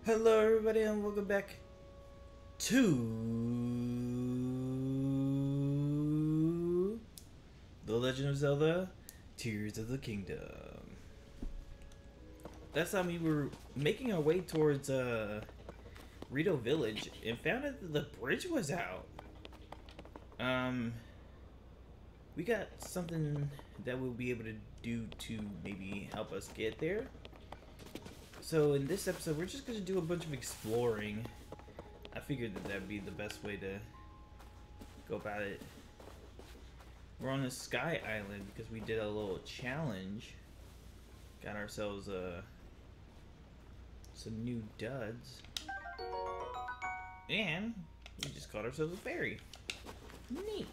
Hello everybody and welcome back to The Legend of Zelda Tears of the Kingdom. Last time we were making our way towards Rito Village and found out that the bridge was out. We got something that we'll be able to do to maybe help us get there. So in this episode, we're just going to do a bunch of exploring. I figured that that'd be the best way to go about it. We're on the Sky Island because we did a little challenge. Got ourselves some new duds. And we just caught ourselves a fairy. Neat.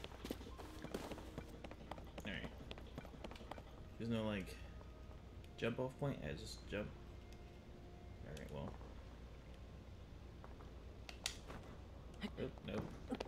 Alright. There's no like jump off point. I just jump. Alright, well. Oh, nope.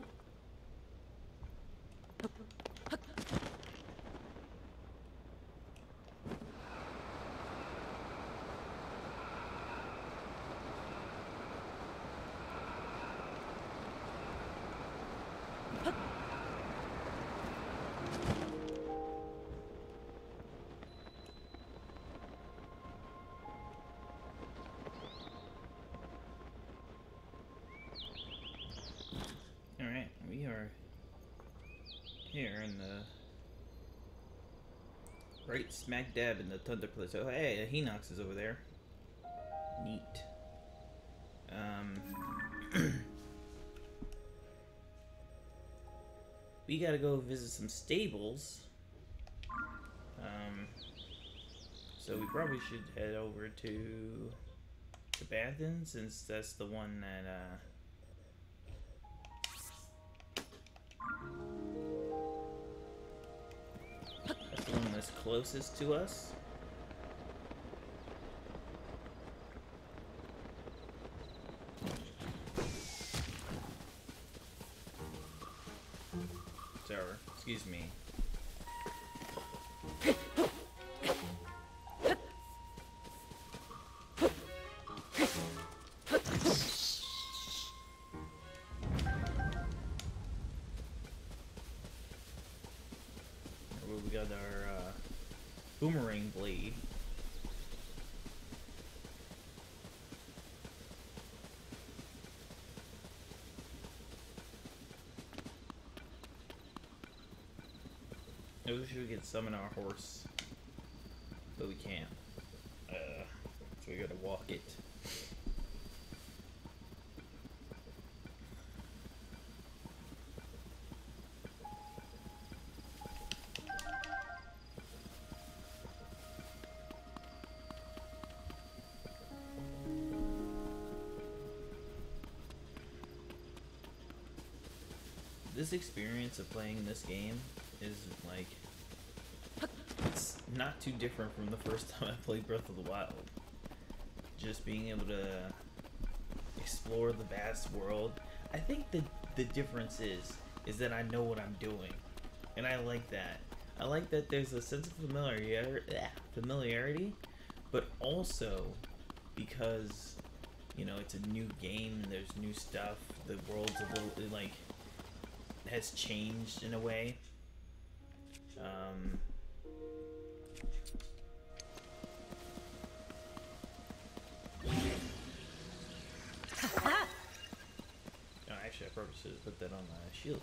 Alright, we are here in the right smack dab in the Thunder Place. Oh, hey, Hinox is over there. Neat. We gotta go visit some stables. So we probably should head over to Bathan, since that's the one that, that's the one that's closest to us. Sorry, excuse me. We got our boomerang blade. I wish we could summon our horse, but we can't. So we gotta walk it. This experience of playing this game is like, it's not too different from the first time I played Breath of the Wild. Just being able to explore the vast world. I think the difference is that I know what I'm doing, and I like that. I like that there's a sense of familiarity, but also because, you know, it's a new game and there's new stuff. The world's a little like has changed in a way. Oh, actually, I probably should have put that on my shield.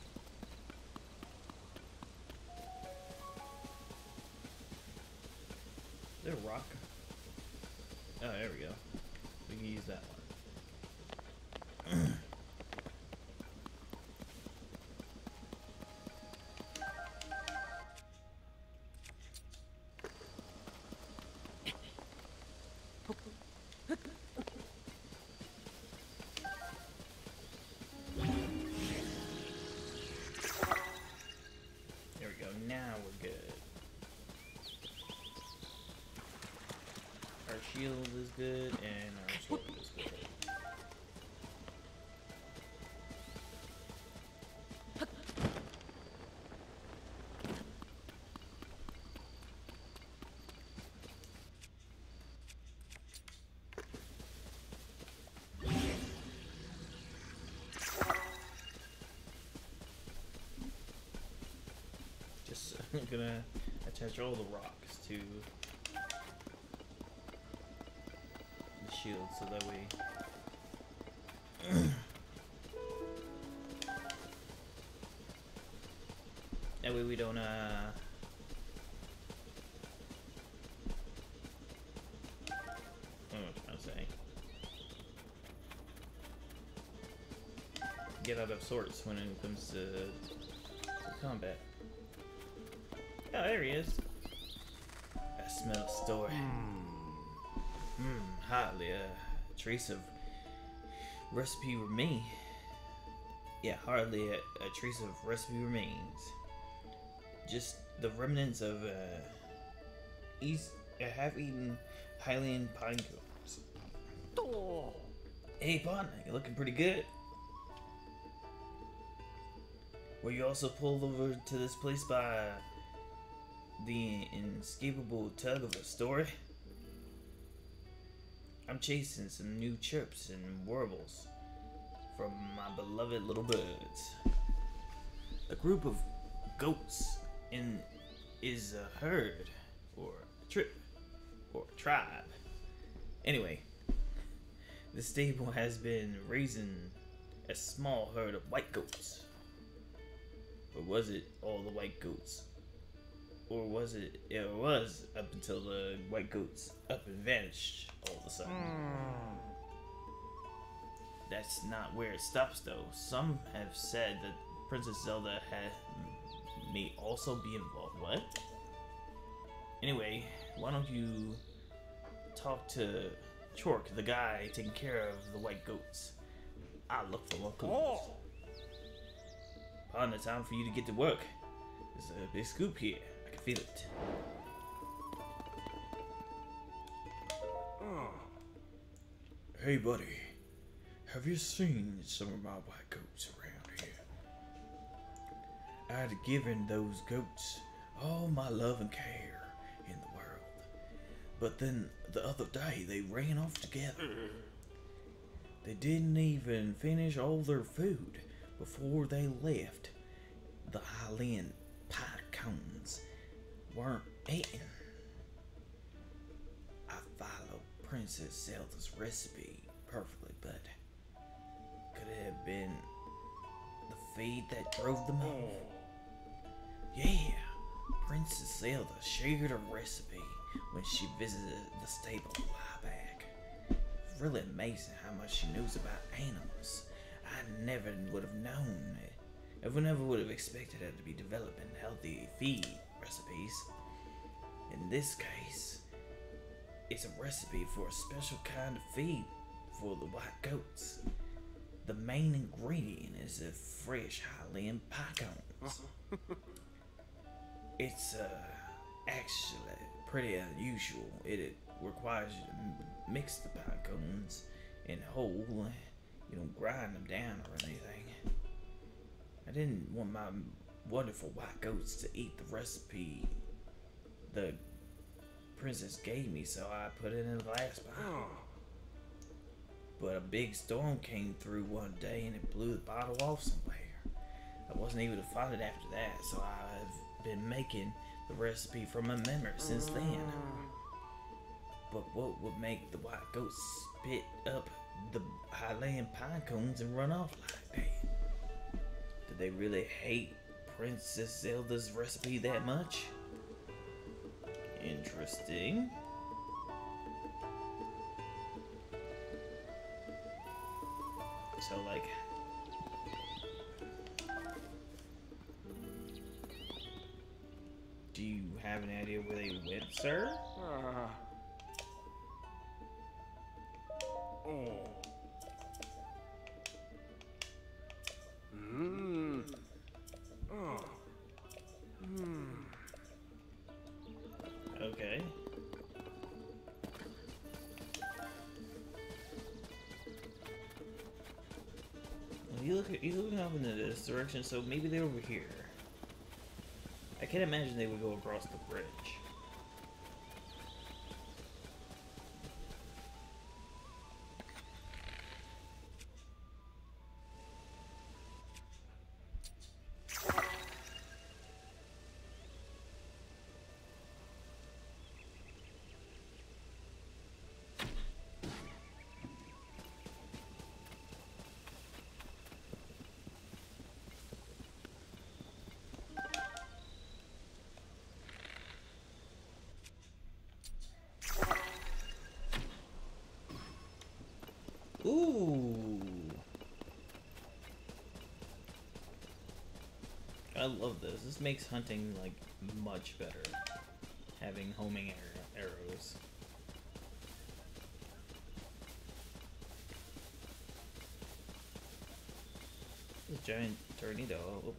Is there a rock? Oh, there we go. We can use that one. There we go. Now we're good. Our shield is good, and our sword is good. I'm gonna attach all the rocks to the shield so that way we don't what am I trying to say? Get out of sorts when it comes to combat. Oh, there he is. I smell a story. Hardly a trace of recipe remain. Yeah, hardly a trace of recipe remains. Just the remnants of half-eaten Hylian pine cones. Hey, partner, you're looking pretty good. Were you also pulled over to this place by the inescapable tug of a story? I'm chasing some new chirps and warbles from my beloved little birds. A group of goats is a herd, or a trip, or a tribe. Anyway, the stable has been raising a small herd of white goats. Or was it all the white goats? Or was it was up until the white goats up and vanished all of a sudden. That's not where it stops though. Some have said that Princess Zelda may also be involved. What? Anyway, why don't you talk to Chork, the guy taking care of the white goats? I'll look for more clues. Partner, time for you to get to work. There's a big scoop here. I can feel it. Hey, buddy. Have you seen some of my white goats around here? I'd given those goats all my love and care in the world. But then the other day they ran off together. They didn't even finish all their food before they left. The Hylian pine cones weren't eaten. I followed Princess Zelda's recipe perfectly, but could it have been the feed that drove them off? Yeah, Princess Zelda shared a recipe when she visited the stable a while back. It's really amazing how much she knows about animals. I never would have known it. I never would have expected her to be developing healthy feed recipes. In this case, it's a recipe for a special kind of feed for the white goats. The main ingredient is a fresh Hylian pine cones. It's actually pretty unusual. It requires you to mix the pine cones in whole. You don't grind them down or anything. I didn't want my wonderful white goats to eat the recipe the princess gave me, so I put it in a glass bottle. But a big storm came through one day and it blew the bottle off somewhere. I wasn't able to find it after that, so I've been making the recipe from my memory since then. But what would make the white goats spit up the Hylian pine cones and run off like that? Did they really hate Princess Zelda's recipe that much? Interesting. So, like, do you have an idea where they went, sir? Okay. He's looking up in this direction, so maybe they're over here. I can't imagine they would go across the bridge. Ooh. I love this. This makes hunting, like, much better. Having homing arrows. This giant tornado. Oh.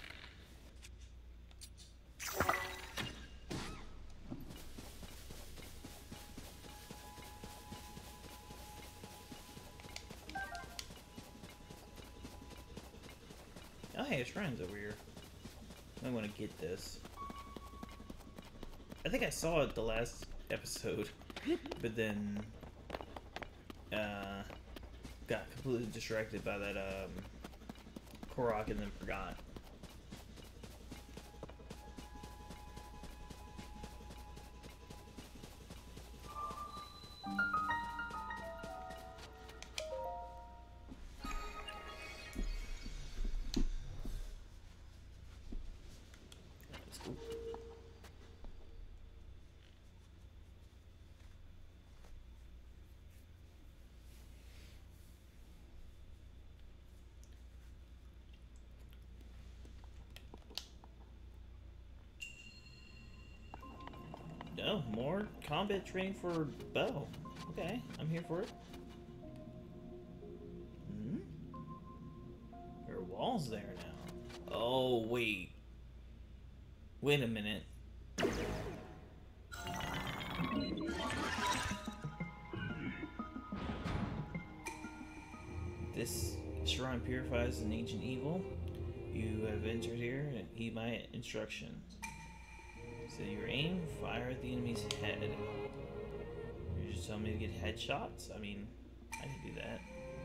Oh, hey, a shrine's over here. I want to get this. I think I saw it the last episode, but then got completely distracted by that Korok and then forgot. That's cool. Oh, more combat training for bow. Okay, I'm here for it. Hmm? There are walls there now. Oh, wait. Wait a minute. This shrine purifies an ancient evil. You have entered here and heed my instruction. So your aim, fire at the enemy's head. You're just telling me to get headshots? I mean, I can do that.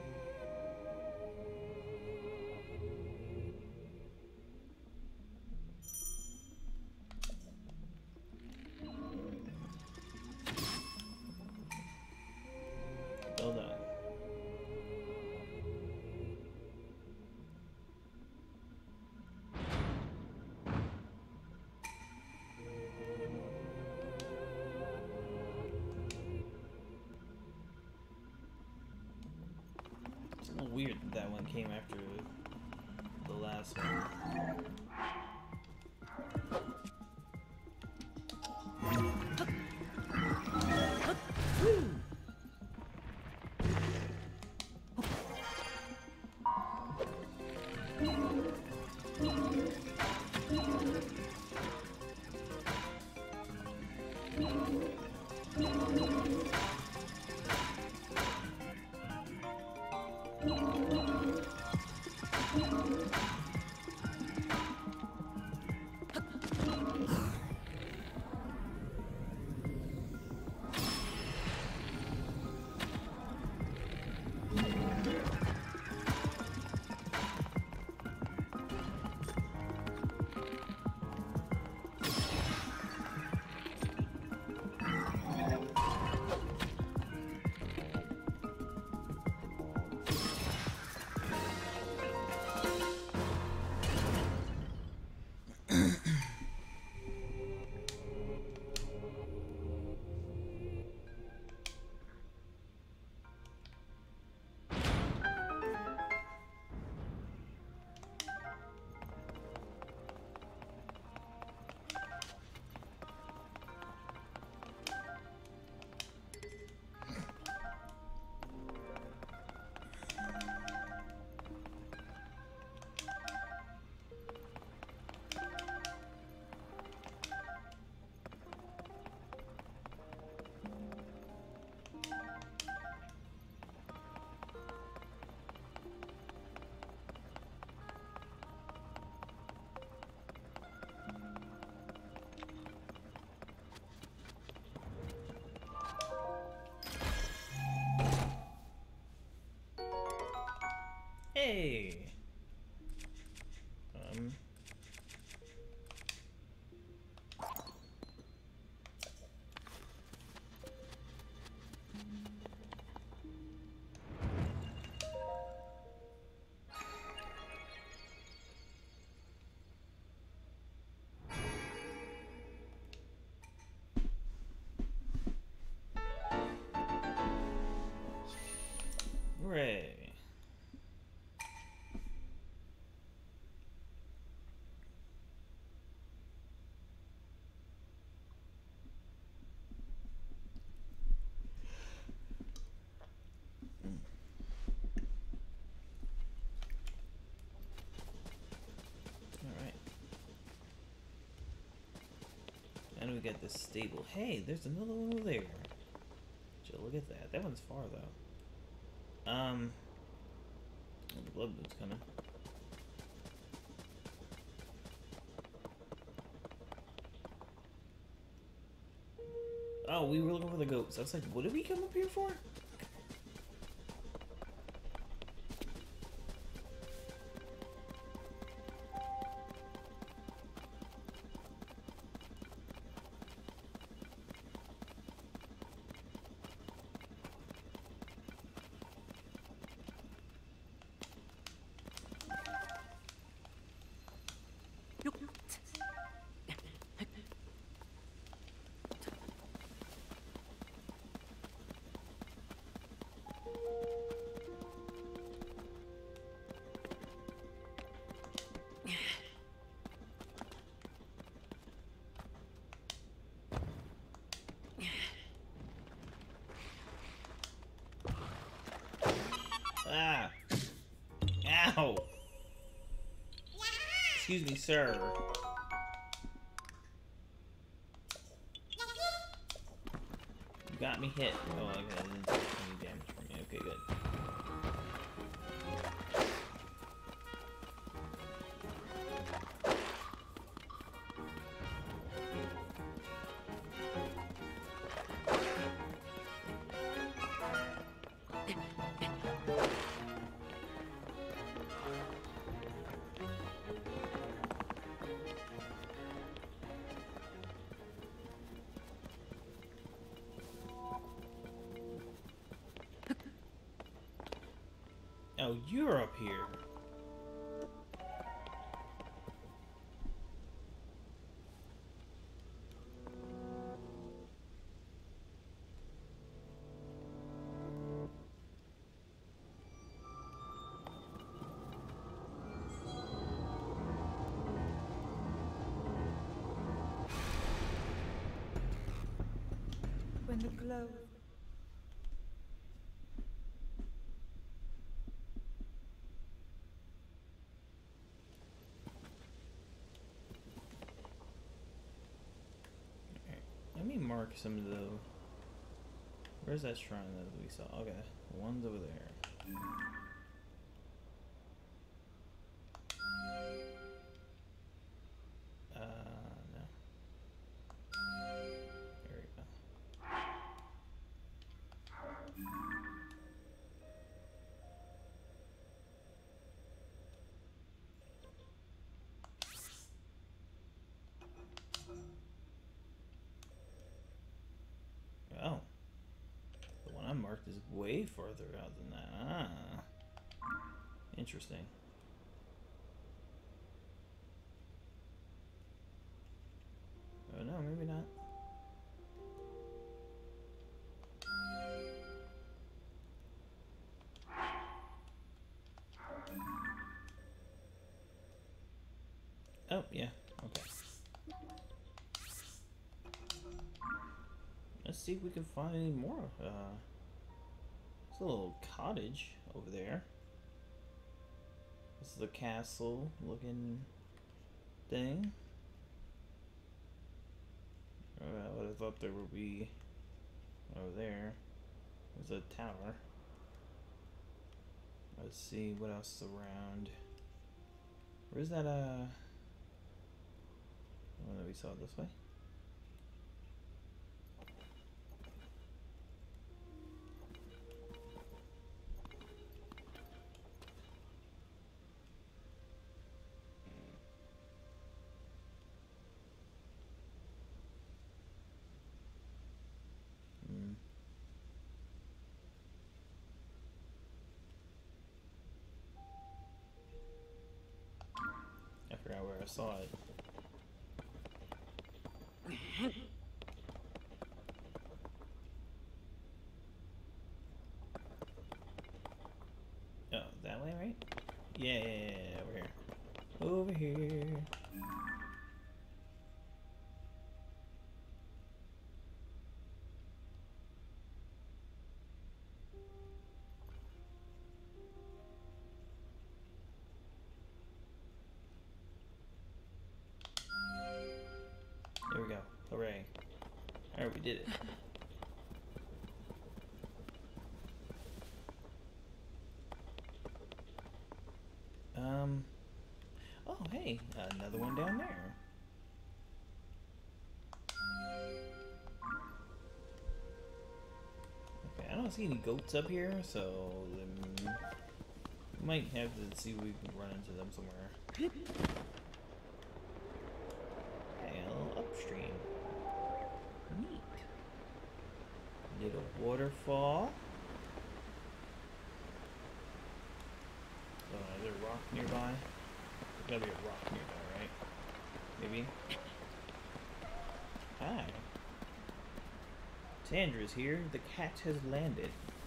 Well done. It's a little weird that that one came after the last one. Hey! look at this stable. Hey, there's another one over there. Joe, look at that. That one's far though. Oh, the blood boot's coming. Oh, we were looking for the goats. I was like, what did we come up here for? Ah! Ow! Excuse me, sir. You got me hit. Oh, okay, I didn't take any damage from you. Okay, good. Oh, you're up here. When the glow Let me mark some of the... Where's that shrine that we saw? Okay, one's over there. No. There we go. Oh. The one I marked is way farther out than that. Ah. Interesting. Oh no, maybe not. Oh, yeah. Okay. Let's see if we can find any more. There's a little cottage over there. This is a castle looking thing. I would have thought there would be over there. There's a tower. Let's see what else is around. Where's that one that we saw this way? I forgot where I saw it. Oh, that way, right? Yeah, over here. Over here. There we go. Hooray. we did it. Oh, hey, another one down there. Okay, I don't see any goats up here, so we might have to see if we can run into them somewhere. Okay, a little upstream. Neat. Little waterfall. Is there a rock nearby? There's gotta be a rock nearby, right? Maybe? Hi. Tandra's here. The cat has landed.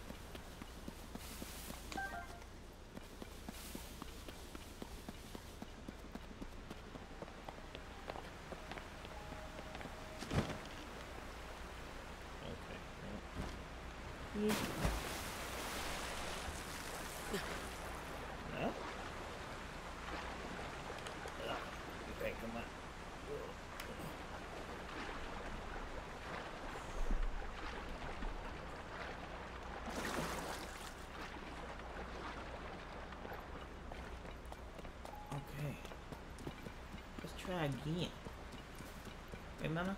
Okay. No? Okay, come on. Okay. Let's try again. Hey, Mama.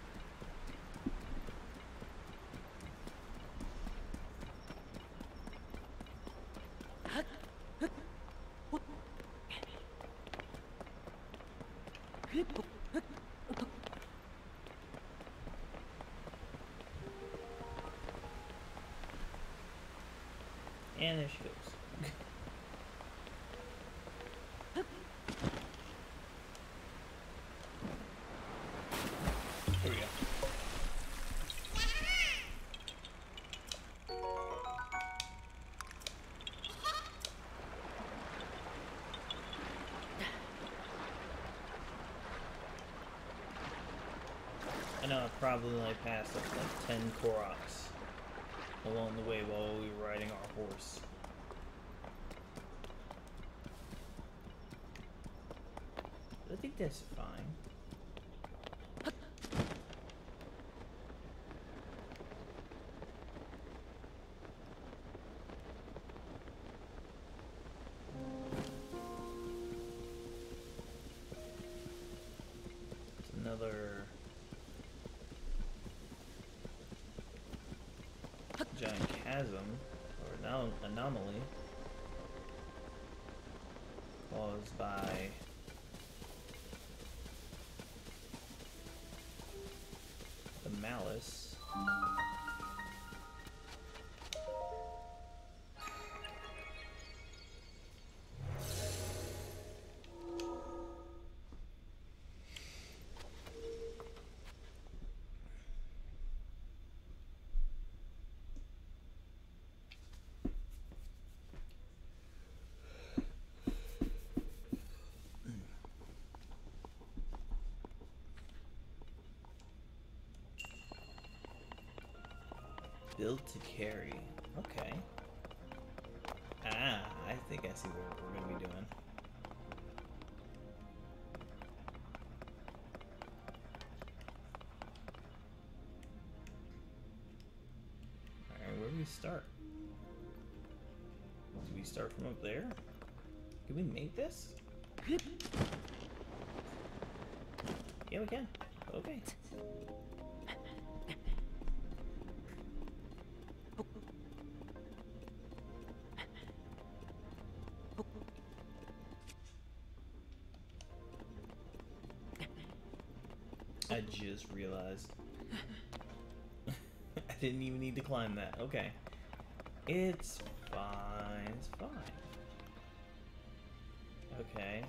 And there she goes. Here we go. I know I probably only passed up like 10 Koroks along the way while we were riding our horse. I think that's fine. It's another giant chasm or anomaly caused by the malice. Built to carry. Okay. Ah, I think I see what we're gonna be doing. Alright, where do we start? Do we start from up there? Can we make this? Yeah, we can. Okay. I just realized. I didn't even need to climb that. Okay. It's fine. It's fine. Okay.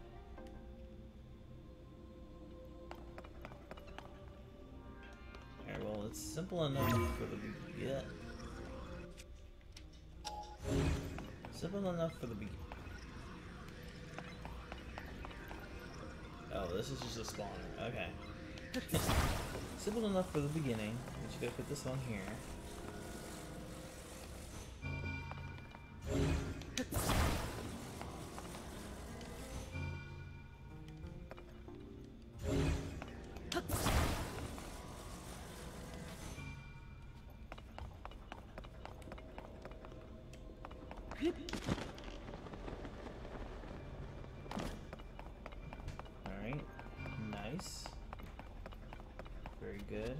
Alright, well, it's simple enough for the simple enough for the beginning. Oh, this is just a spawner. Okay. Simple enough for the beginning. We just gotta put this on here. Alright. Nice. Very good.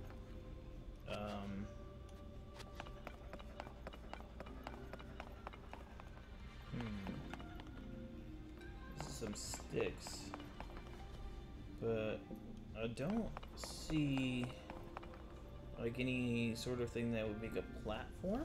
This is some sticks. But I don't see like any sort of thing that would make a platform.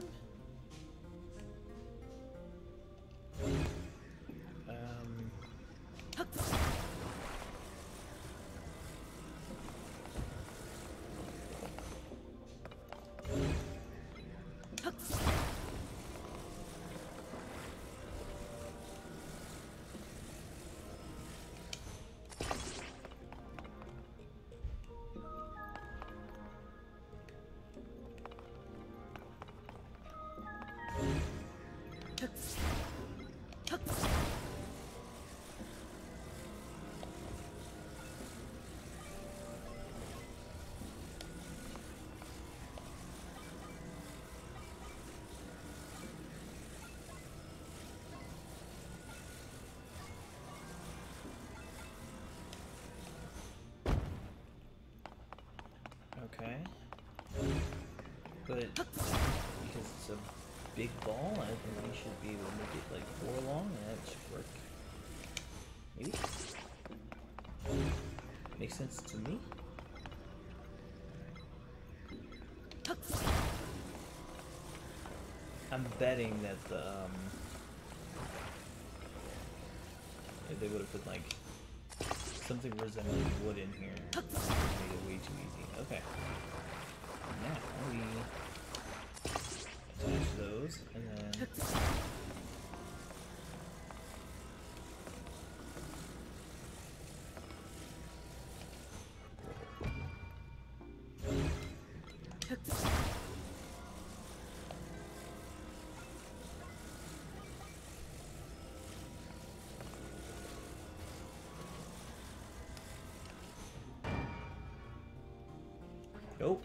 Okay. But because it's a big ball, I think we should be able to make it like 4 long, and that should work. Maybe? Makes sense to me. I'm betting that the if they would have put like something resembling wood in here, it would have made it way too easy. Okay. Now we attach those and then oh.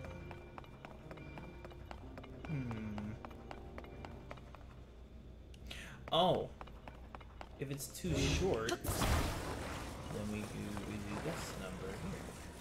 Oh. If it's too short, then we do this number here.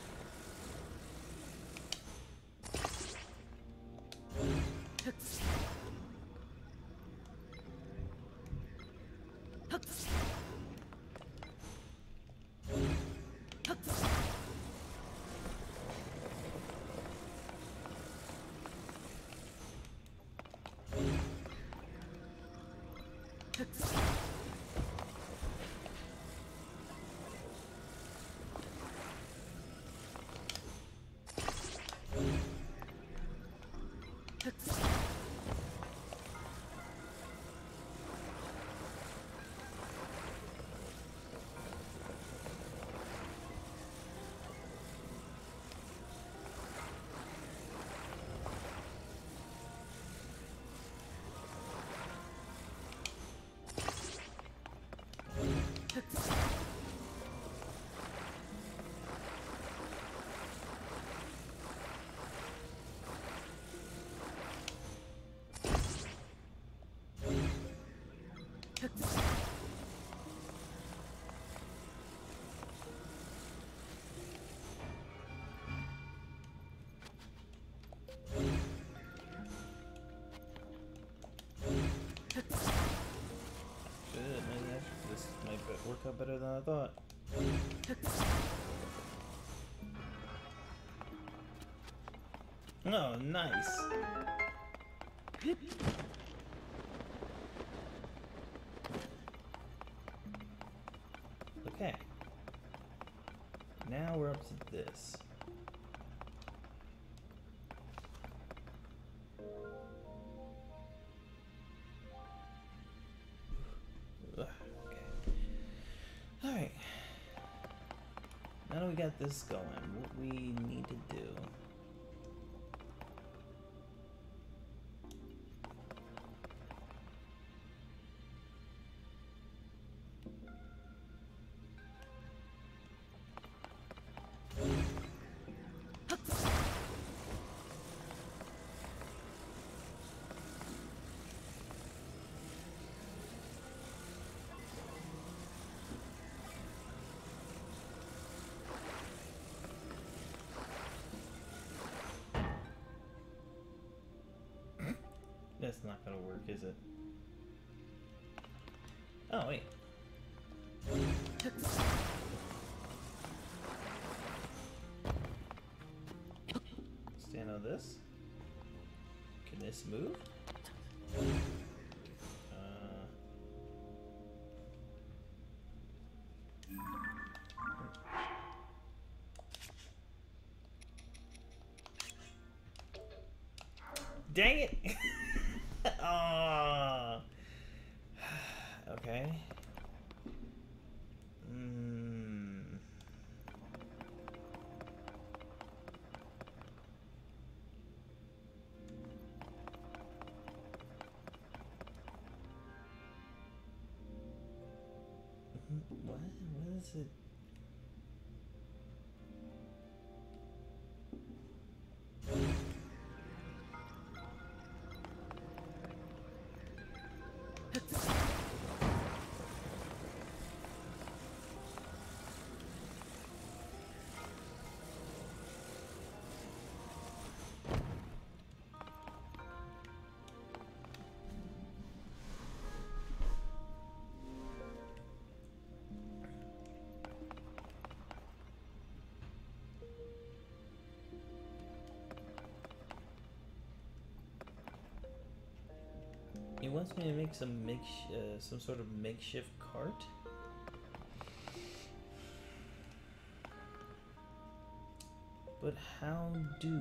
Work out better than I thought. Oh, nice. Okay. Now we're up to this. Alright. Now that we got this going, what we need to do... That's not gonna work, is it? Oh, wait. Stand on this. Can this move? Dang it! Ah. Okay. What? What is it? He wants me to make some sort of makeshift cart. But how do?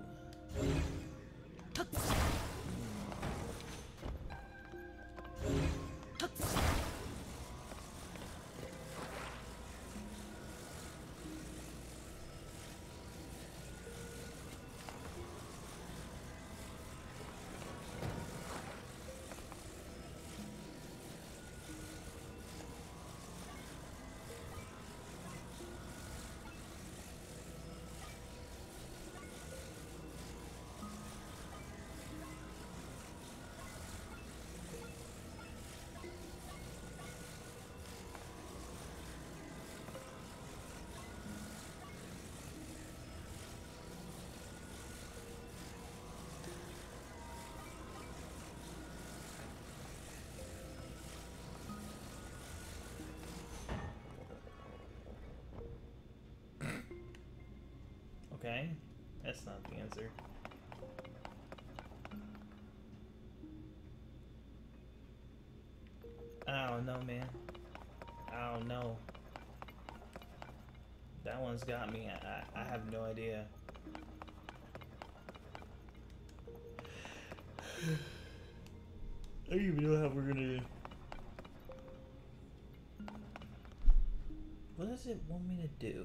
Okay, that's not the answer. I don't know, man. I don't know. That one's got me. I have no idea. I don't even know how we're gonna... What does it want me to do?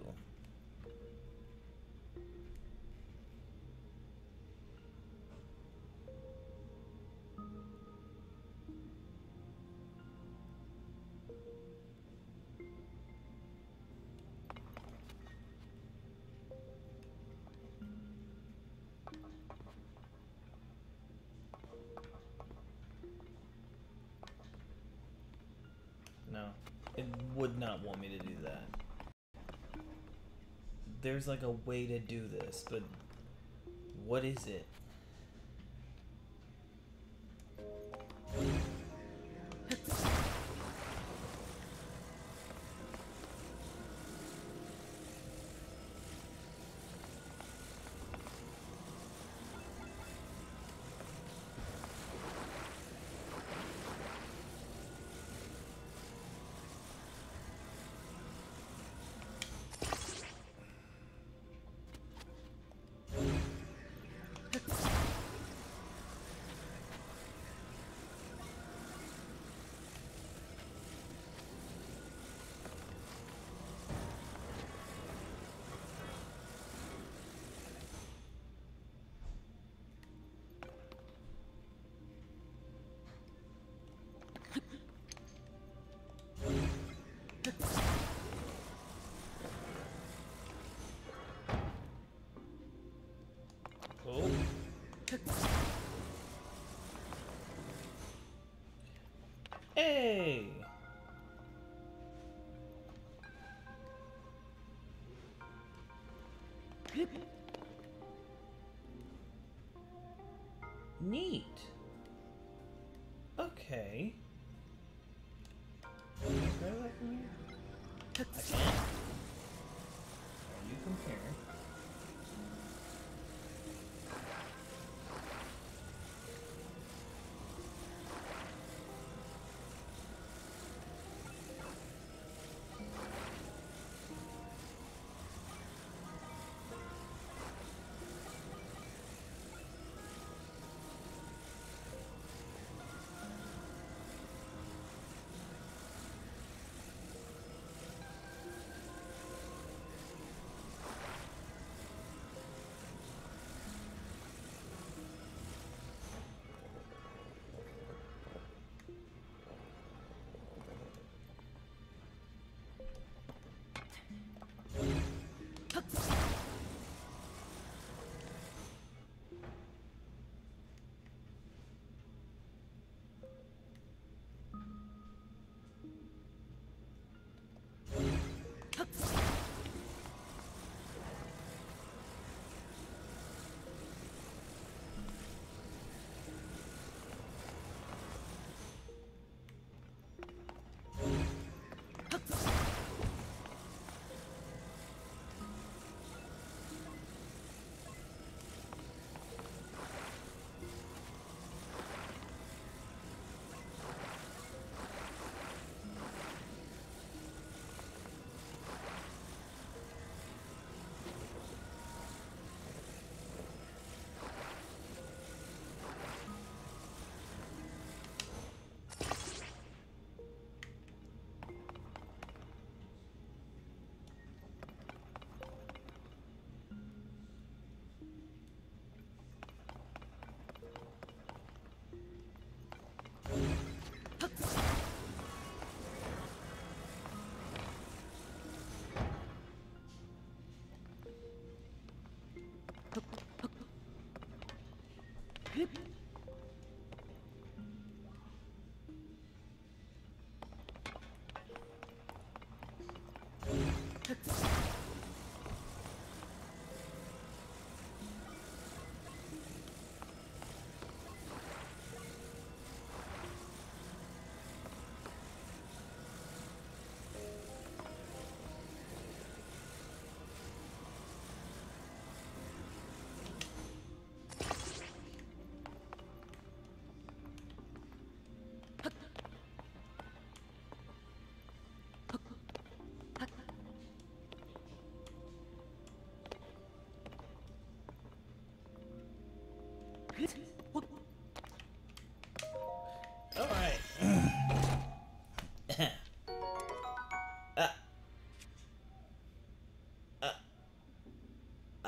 No, it would not want me to do that. There's like a way to do this, but what is it? Oh. Hey! Neat. Okay. Can you compare that from here? I can. Are you compare? All right. uh, uh, uh.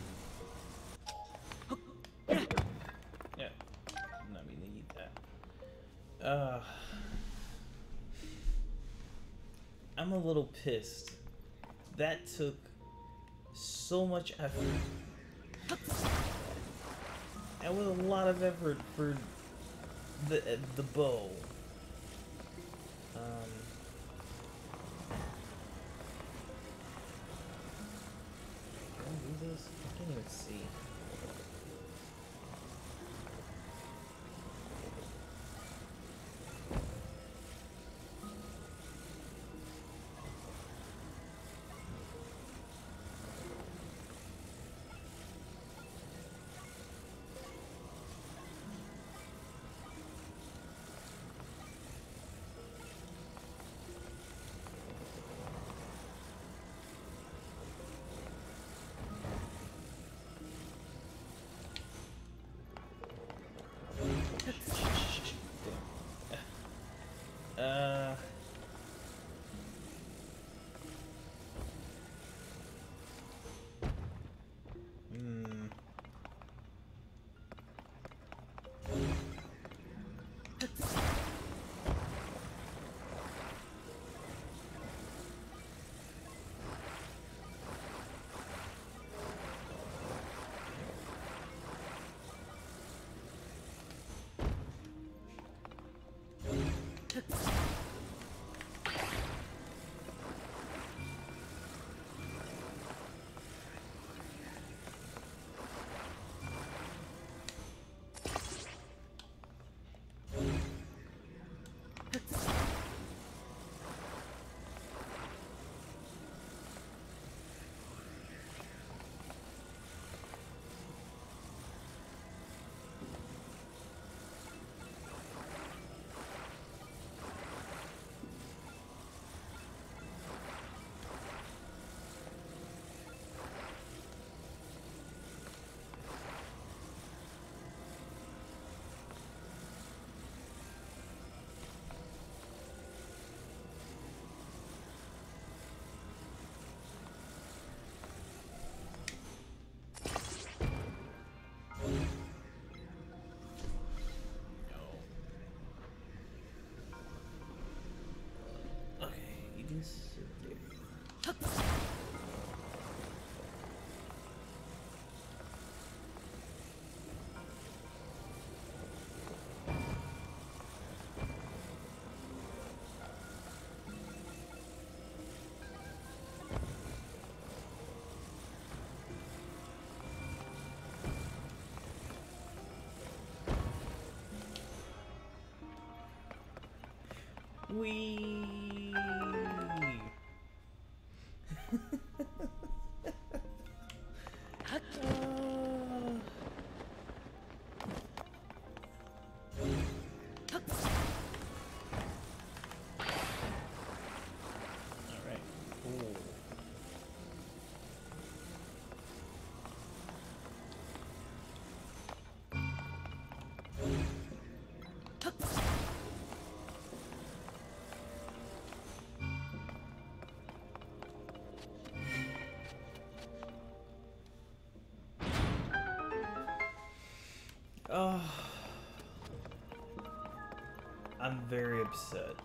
Yeah, no, we need that. Uh, I'm a little pissed. That took so much effort. And with a lot of effort for the bow. Can I do this? I can't even see. Wee. Alright, cool. Oh, I'm very upset.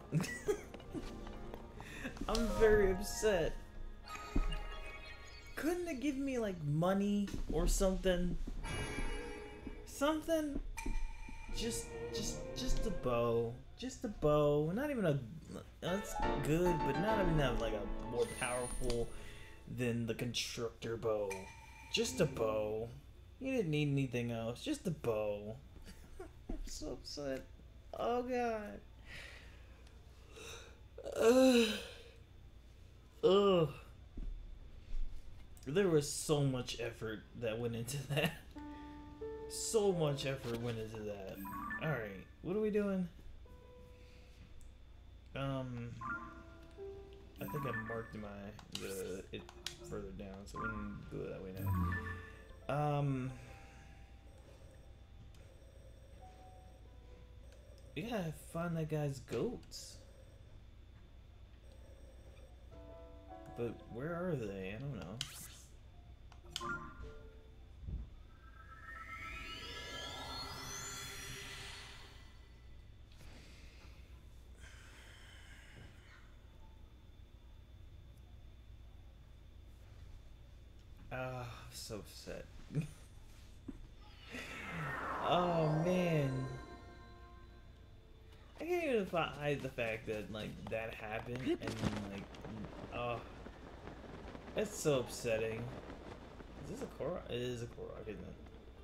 I'm very upset. Couldn't it give me like money or something? Something? Just a bow. Just a bow. Not even a. That's good, but not even that like a more powerful than the constructor bow. Just a bow. You didn't need anything else. Just a bow. I'm so upset. Oh god. Ugh. There was so much effort that went into that. So much effort went into that. Alright, what are we doing? I think I marked it further down, so we can go that way now. We gotta find that guy's goats. But where are they? I don't know. so upset. Oh man. I can't even hide the fact that like that happened and like oh, that's so upsetting. Is this a Korok? It is a Korok, isn't it?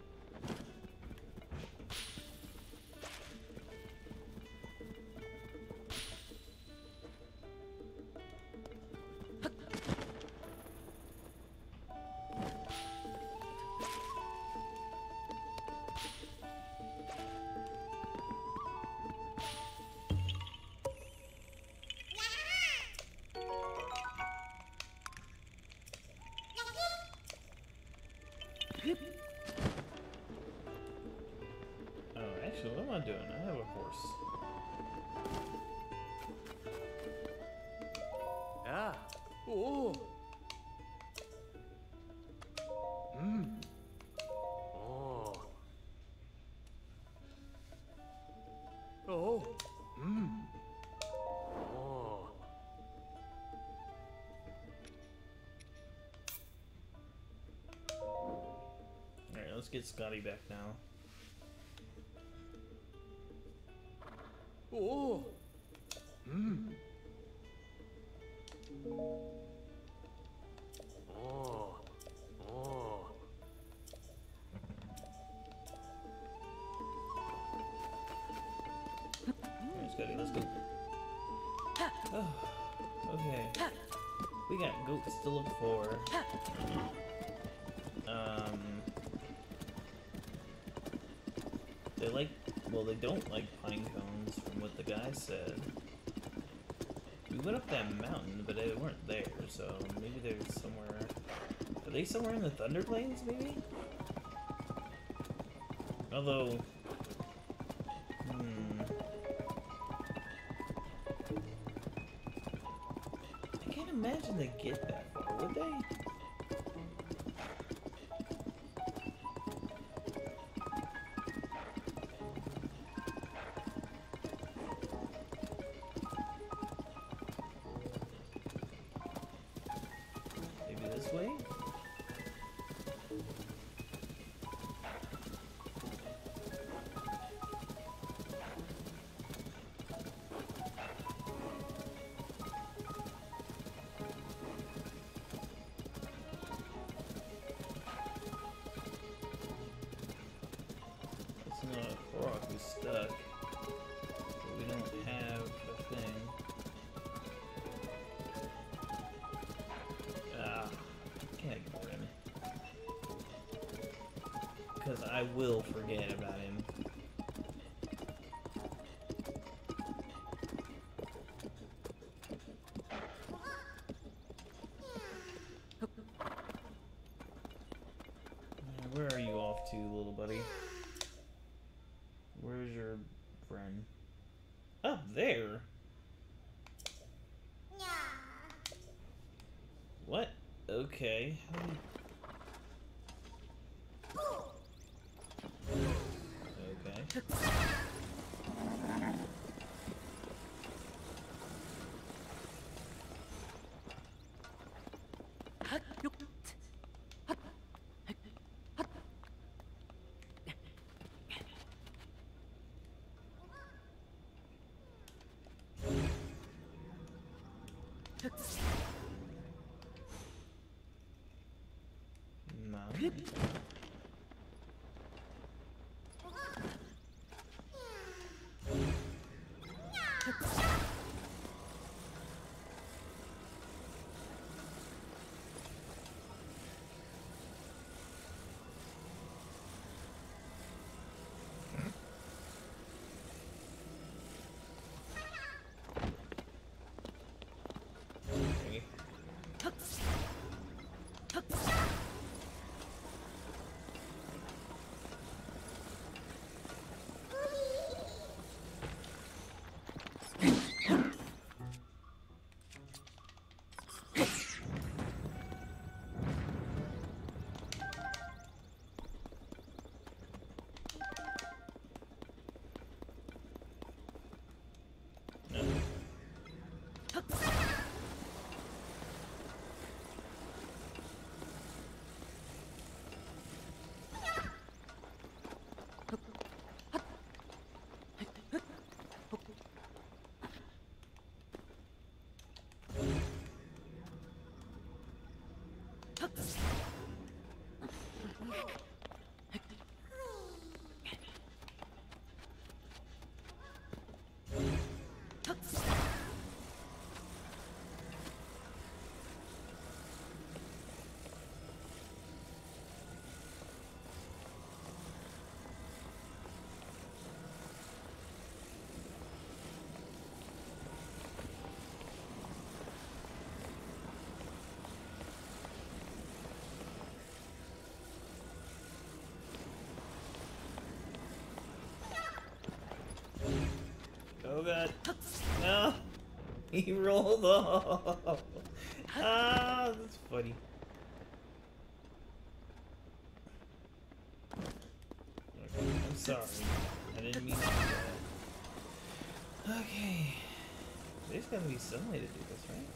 Oh, actually, what am I doing? I have a horse. Ah. Oh. Oh. Oh. Oh. Alright, let's get Scotty back now. Oh. Oh. Oh. Alright, Scotty, let's go. Oh, okay. We got goats to look for. They like, well, they don't like pine cones from what the guy said. We went up that mountain, but they weren't there, so maybe they're somewhere. Are they somewhere in the Thunder Plains, maybe? Although, I can't imagine they get that far, would they? Maybe this way? It's not a Korok who's stuck. But we don't have a thing. Ah, can't ignore him. Because I will forget about him. Where are you off to, little buddy? Where's your friend? Up there? What? Okay. How do you... Okay. No. Okay. god. No! He rolled off! Ah, that's funny. Okay, I'm sorry. I didn't mean to do that. Okay. There's gotta be some way to do this, right?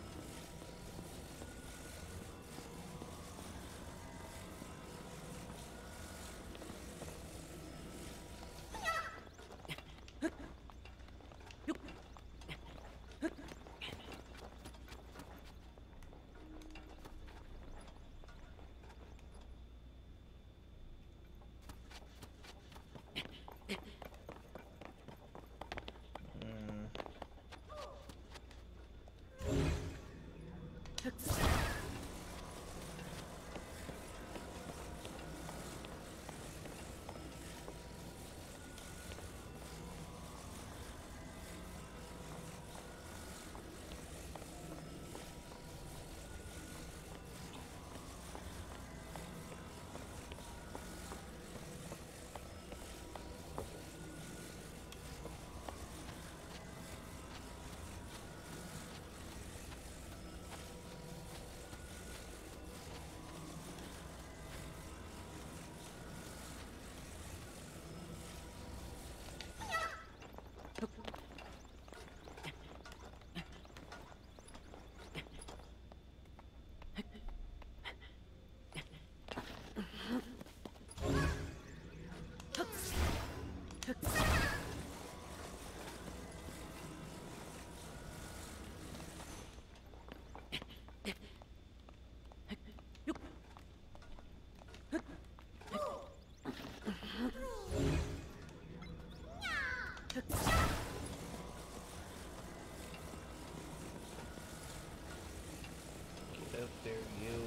Get up there, you.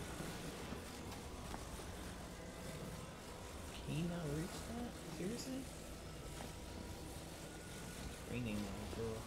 Can you not reach that? Seriously? It's raining now, bro.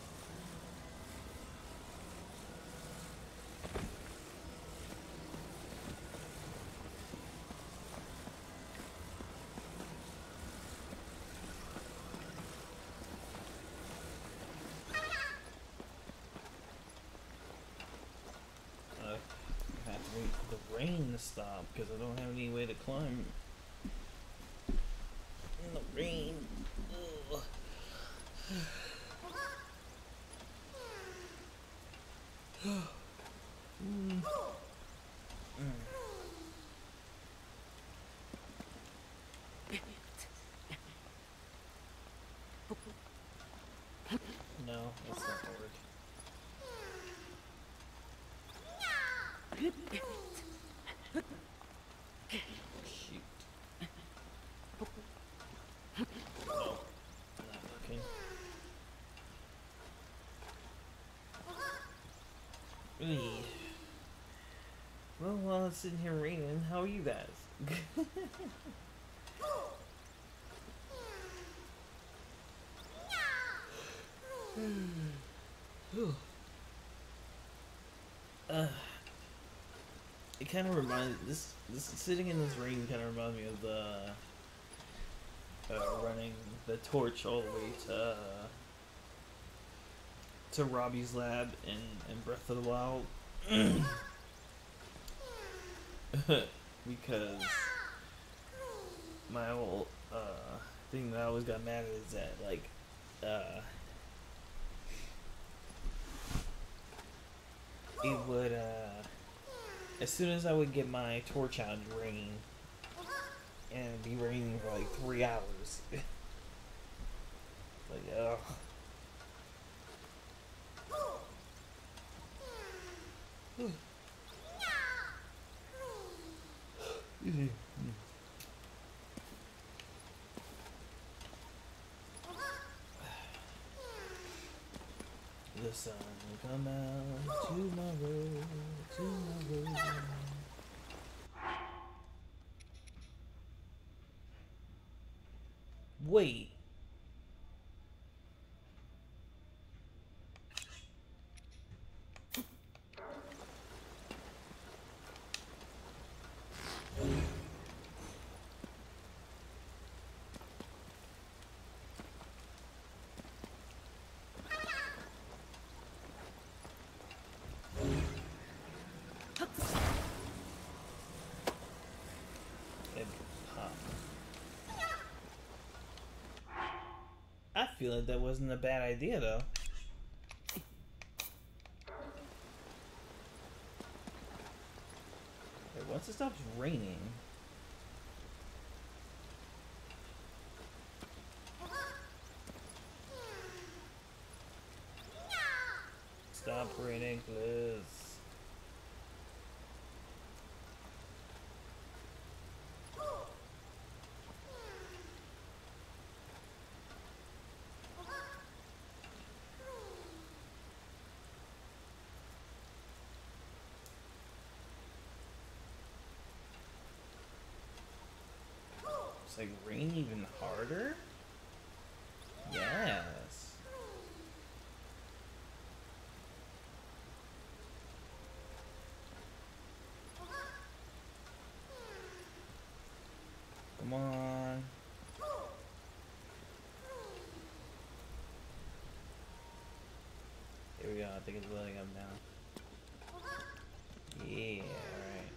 I have to wait for the rain to stop because I don't have any way to climb in the rain. Ugh. Mm. No, that's not gonna work. Shoot. No, not working. Eey. Well, while it's sitting here raining, how are you guys? It kind of reminds this sitting in this rain kind of reminds me of the running the torch all the way to Robbie's lab in Breath of the Wild. Because my whole thing that I always got mad at is that like it would as soon as I would get my torch out, it'd rain, and it'd be raining for like 3 hours. Like ugh. The sun will come out tomorrow, tomorrow. Wait. feel like that wasn't a bad idea, though. Okay, once it stops raining... Stop raining, please. It's like rain even harder? Yes. Come on. Here we go. I think it's letting up now. Yeah, alright.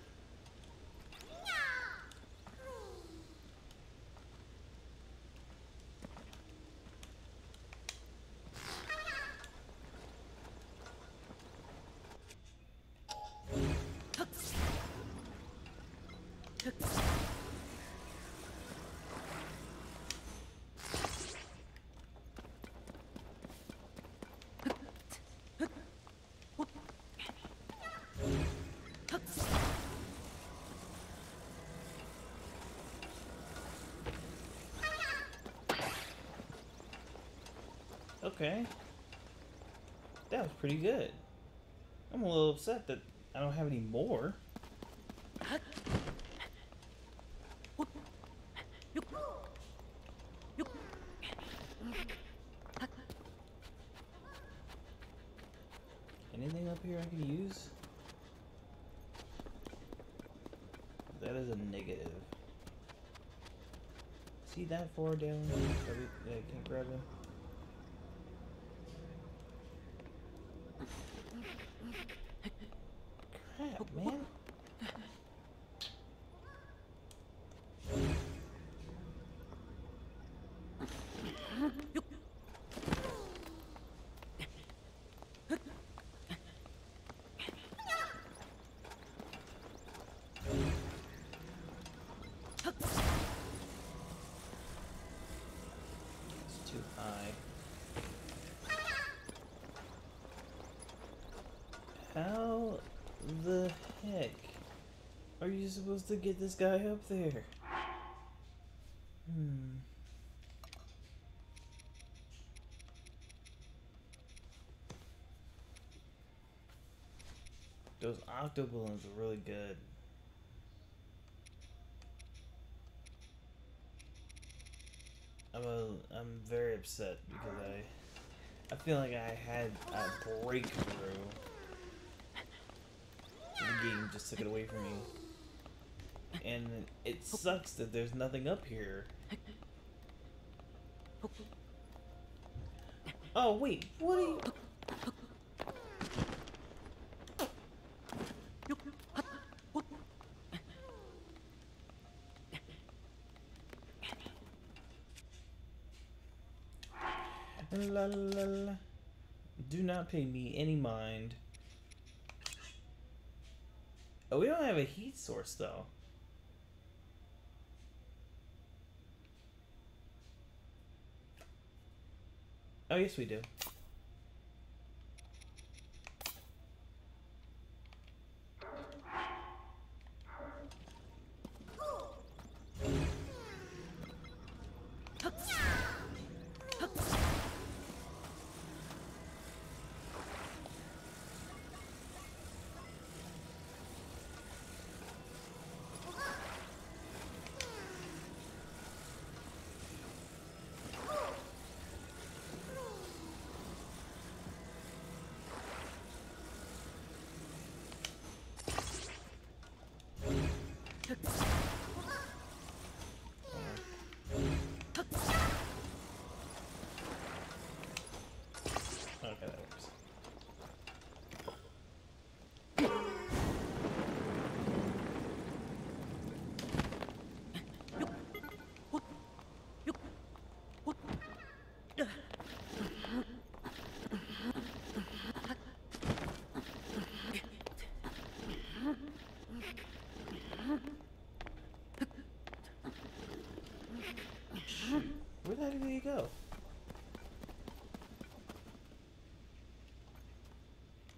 Okay. That was pretty good. I'm a little upset that I don't have any more. Anything up here I can use? That is a negative. See that far down? I can't grab him. Crap, man. It's too high. How the heck are you supposed to get this guy up there? Those octoballoons are really good. I'm very upset because I feel like I had a breakthrough. The game just took it away from me. And it sucks that there's nothing up here. Oh wait, what are you? La, la, la. Do not pay me any mind. Oh, we don't have a heat source though. Oh, yes we do.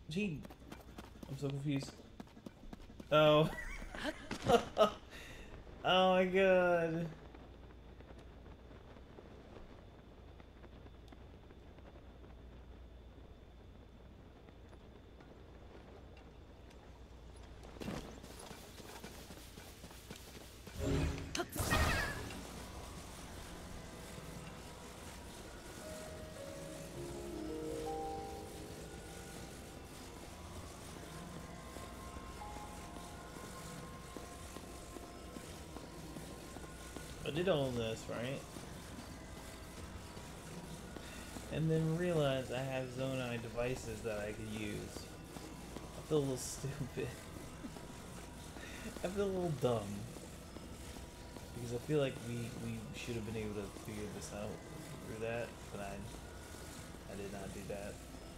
Gee, I'm so confused. Oh. Oh my god. I did all this, right? And then realized I have Zonai devices that I could use. I feel a little stupid. I feel a little dumb. Because I feel like we should have been able to figure this out through that, but I did not do that.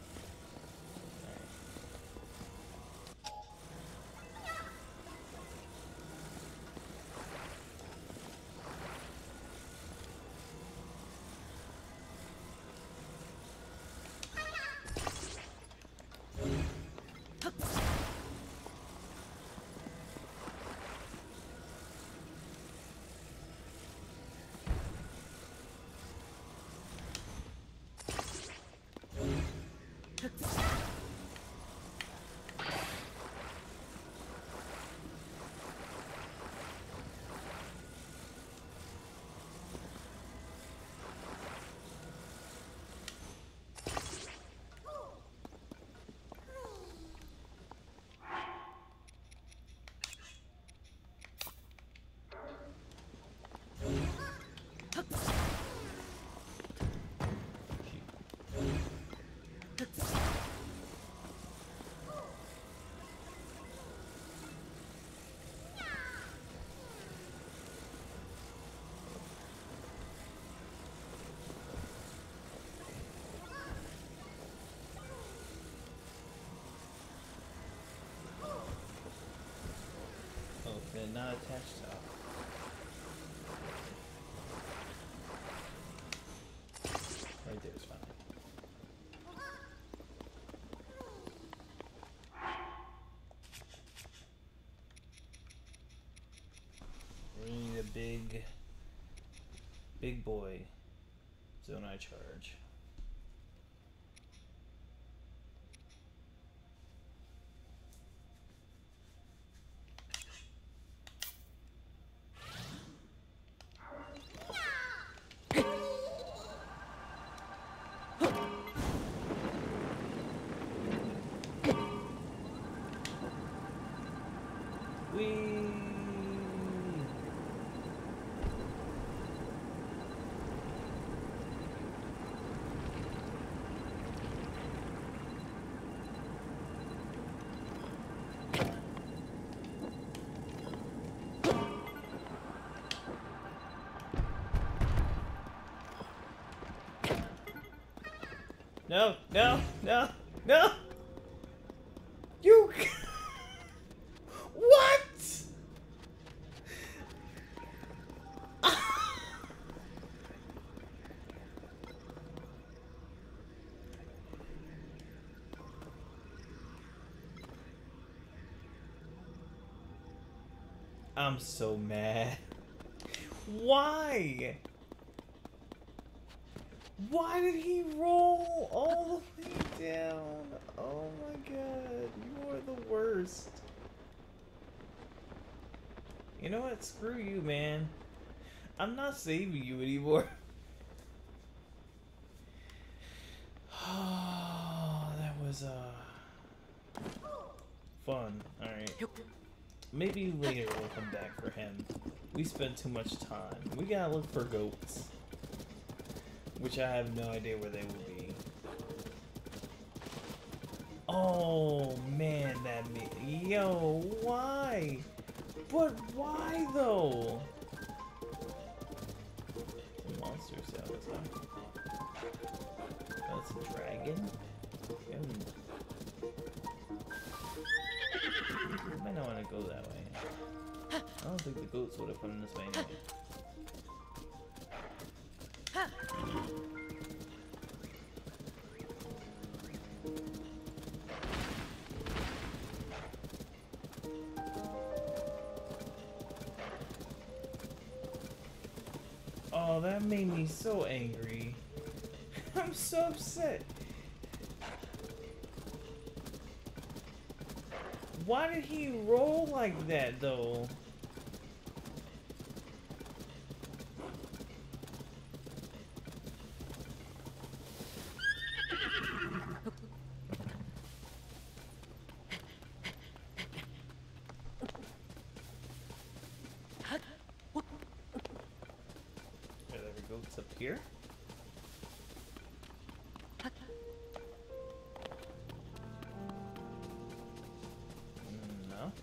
Okay, not attached to. Right there is fine. We need a big boy Zonai charge. No, no, no, no! You... What?! I'm so mad. Why? Why did he roll all the way down? Oh my god, you are the worst. You know what? Screw you, man. I'm not saving you anymore. Oh, that was fun. Alright. Maybe later we'll come back for him. We spent too much time. We gotta look for goats. Which I have no idea where they will be. Oh man, that yo, why? But why though? The monster cells, huh? That's a dragon? I might not want to go that way. I don't think the goats would have come this way anyway. Oh, that made me so angry. I'm so upset. Why did he roll like that, though? There we go. It's up here. No.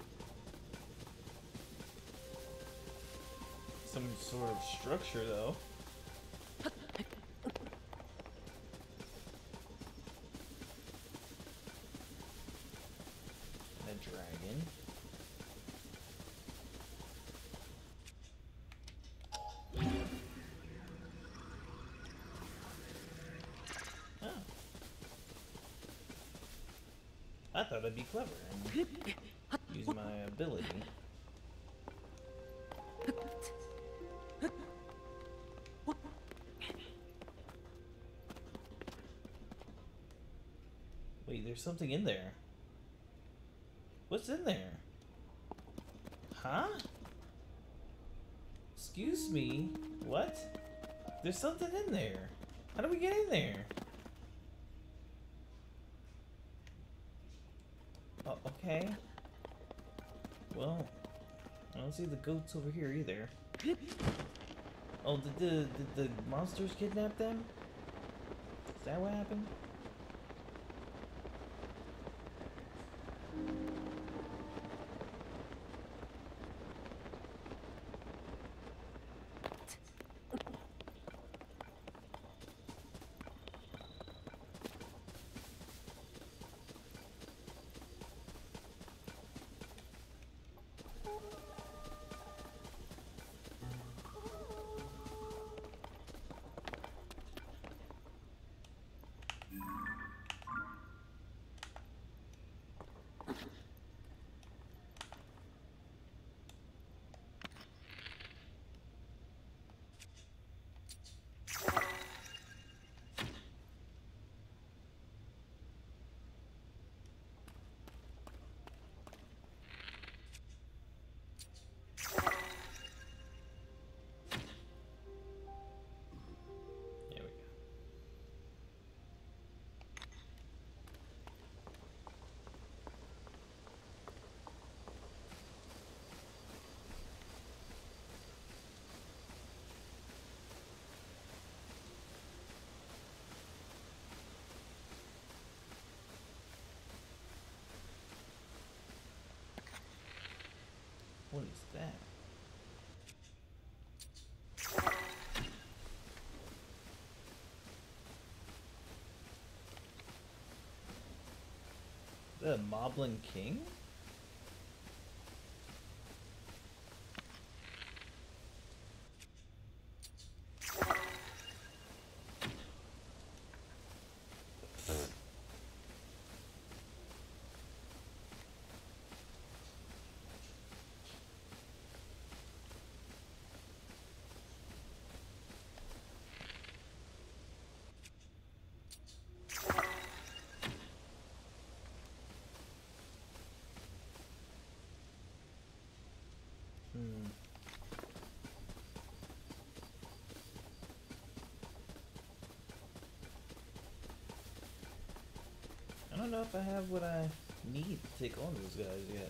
Some sort of structure, though. A dragon. Oh. I thought I'd be clever and use my ability. Wait, there's something in there. What's in there? Huh? Excuse me? What? There's something in there. How do we get in there? Oh, okay. Well, I don't see the goats over here either. Oh, did the monsters kidnap them? Is that what happened? There we go. What is that? Is that a Moblin King? Hmm. I don't know if I have what I need to take on those guys yet.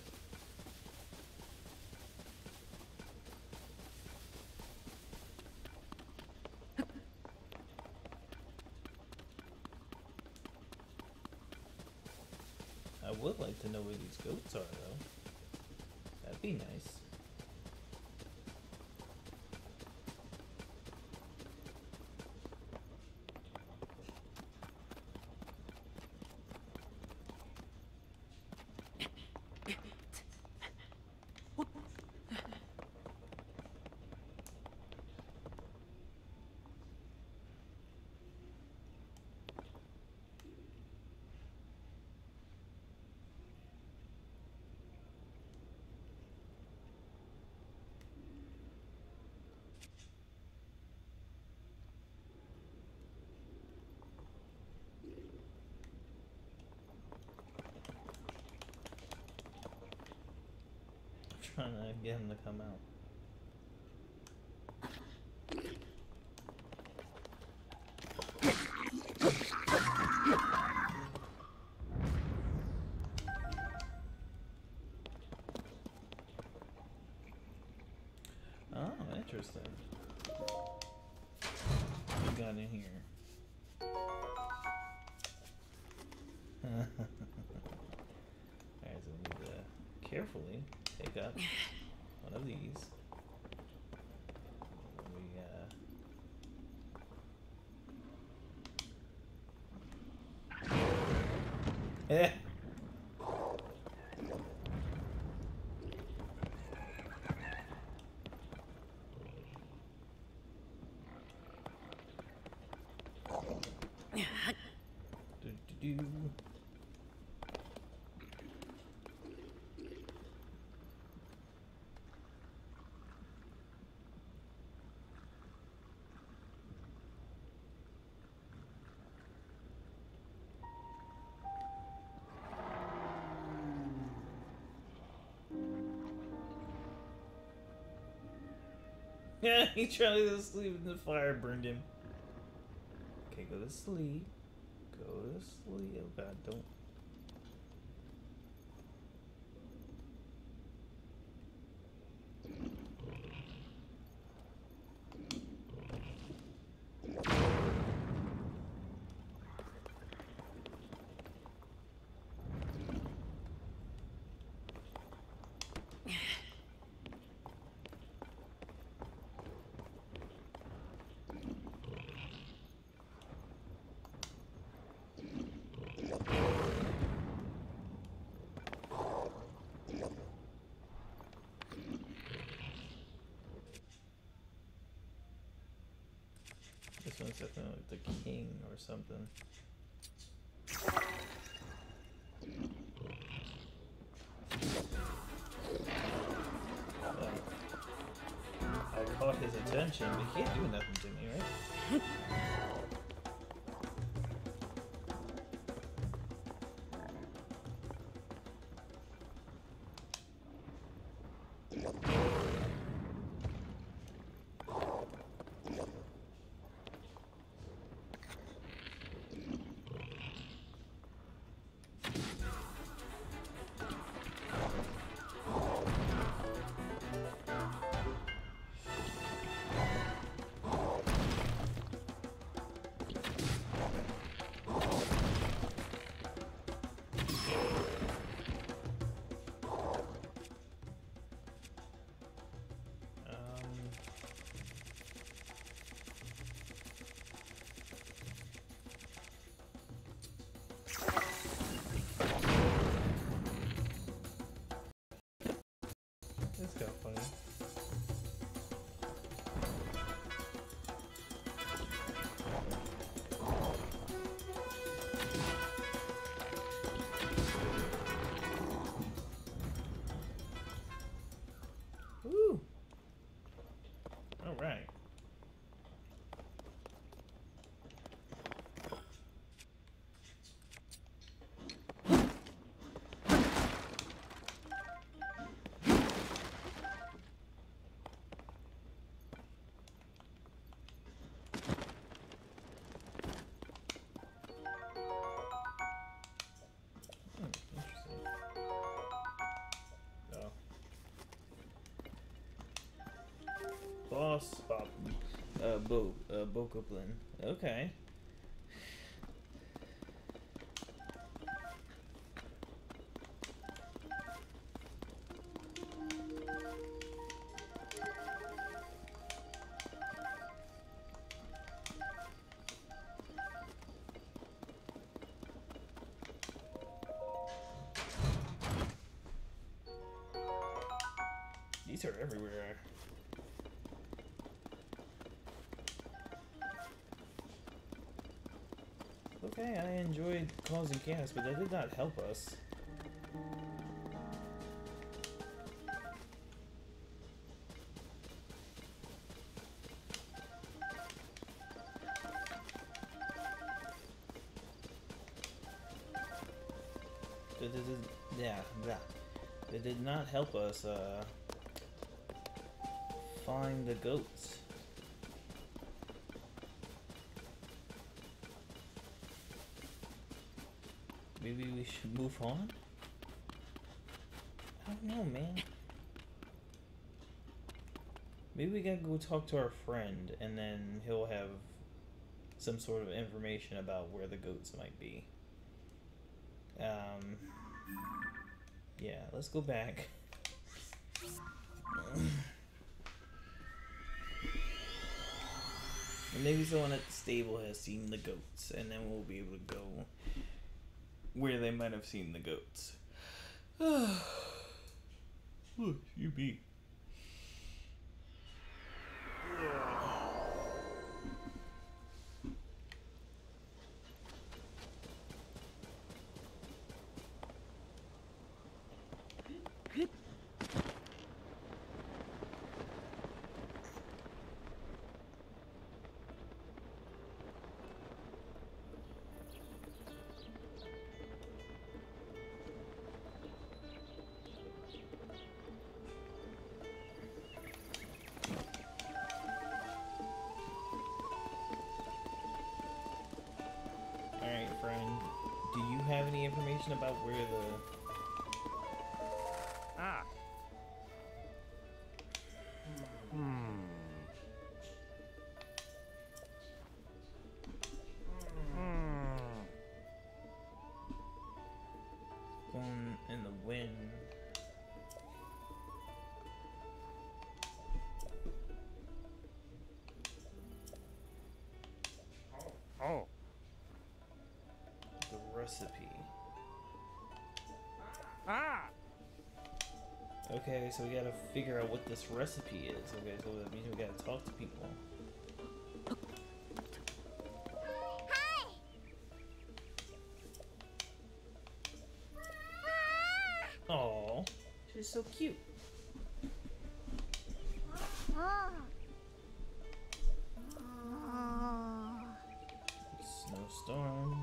I would like to know where these goats are, though. That'd be nice. trying to get him to come out. Oh, interesting. What we got in here? Alright, so we need to carefully take up one of these. We eh. Do. Yeah, he tried to go to sleep and the fire burned him. Okay, go to sleep. Go to sleep. Oh god, don't. This one's definitely like the king or something. I caught his attention, but he can't do nothing to me, right? That's kind of funny. Woo! All right. Interesting. Oh. Boss Bob. Bokoblin. Okay. These are everywhere. Okay, I enjoyed causing chaos, but that did not help us. Yeah, that did not help us find the goats. Maybe we should move on? I don't know, man. Maybe we gotta go talk to our friend, and then he'll have some sort of information about where the goats might be. Yeah, let's go back. And maybe someone at the stable has seen the goats, and then we'll be able to go where they might have seen the goats. Look, you beat. Alright, friend. Do you have any information about where the... Ah. Hmm. going in the wind? Oh. The recipe. Ah. Okay, so we gotta figure out what this recipe is. Okay, so that means we gotta talk to people. Aww, she's so cute. Snowstorm.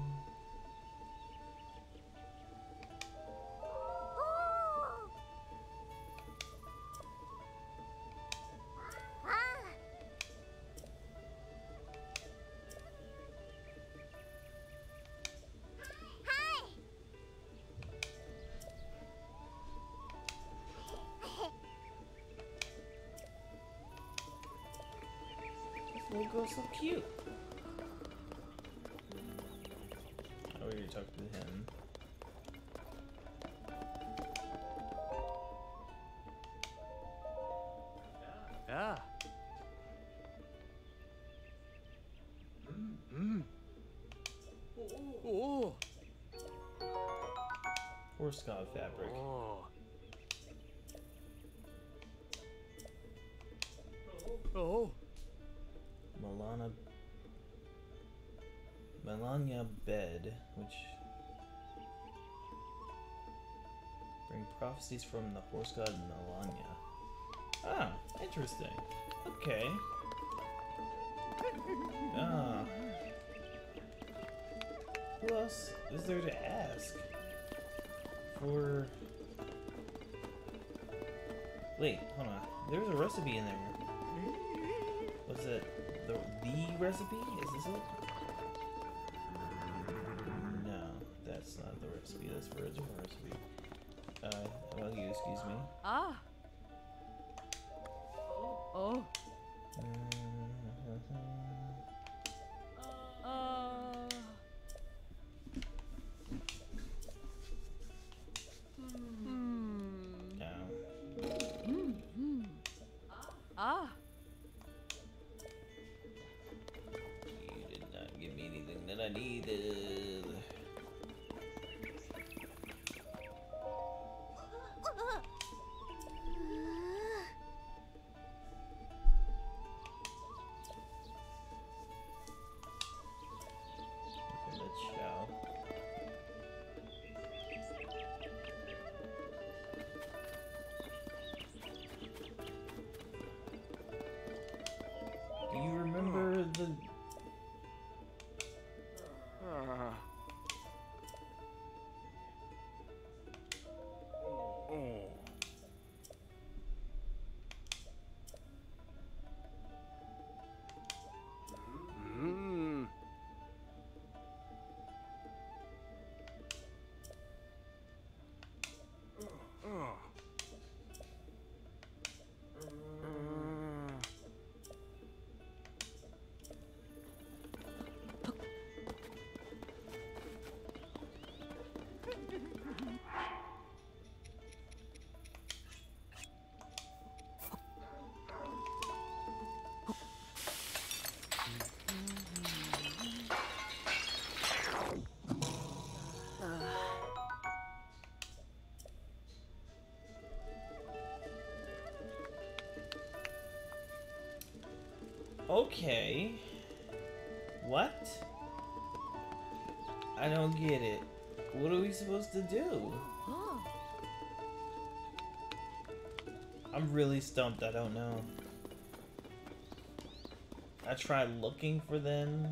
This little girl's so cute. I already talked to him. Yeah. Mm. Oh. Horse god fabric. Oh. Oh. Melania bed, which bring prophecies from the horse god Melania. Ah, interesting. Okay. Ah. Who else is there to ask? For... Wait, hold on. There's a recipe in there. What's it? The recipe? Is this it? No, that's not the recipe. That's for a different recipe. Well, you excuse me. Ah. Oh. No. Ah. You did not give me anything that I needed. Let's show. Do you remember the... Ah. Oh. Okay. What? I don't get it. What are we supposed to do? Oh. I'm really stumped. I don't know. I tried looking for them.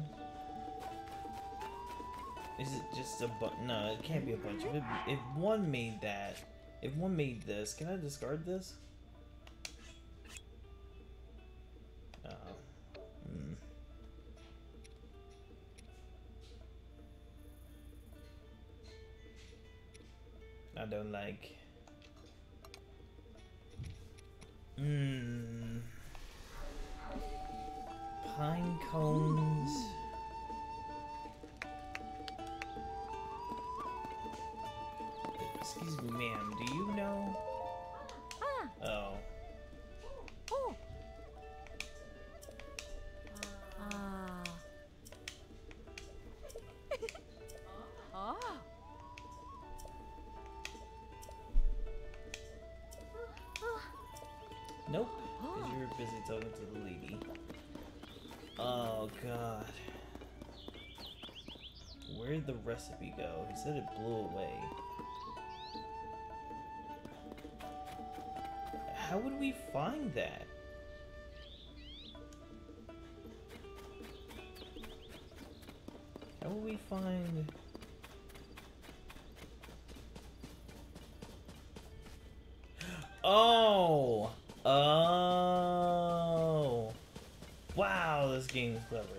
Is it just a bunch? No, it can't be a bunch of it. If one made that, if one made this, can I discard this? Oh. Hmm. I don't like. Hmm. Pine cones. Excuse me, ma'am. Do you know? Ah. Oh. Oh. Ah. Ah. Nope. Because you're busy talking to the lady. Oh god. Where'd the recipe go? He said it blew away. How would we find that? How would we find... Oh! Oh! Wow, this game is clever.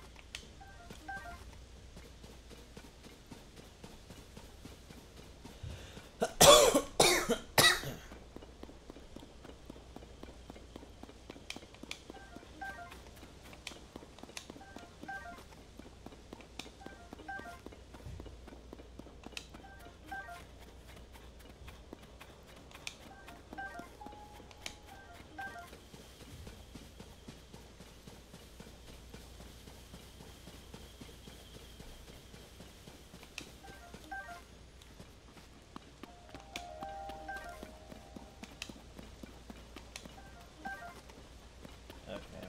Okay.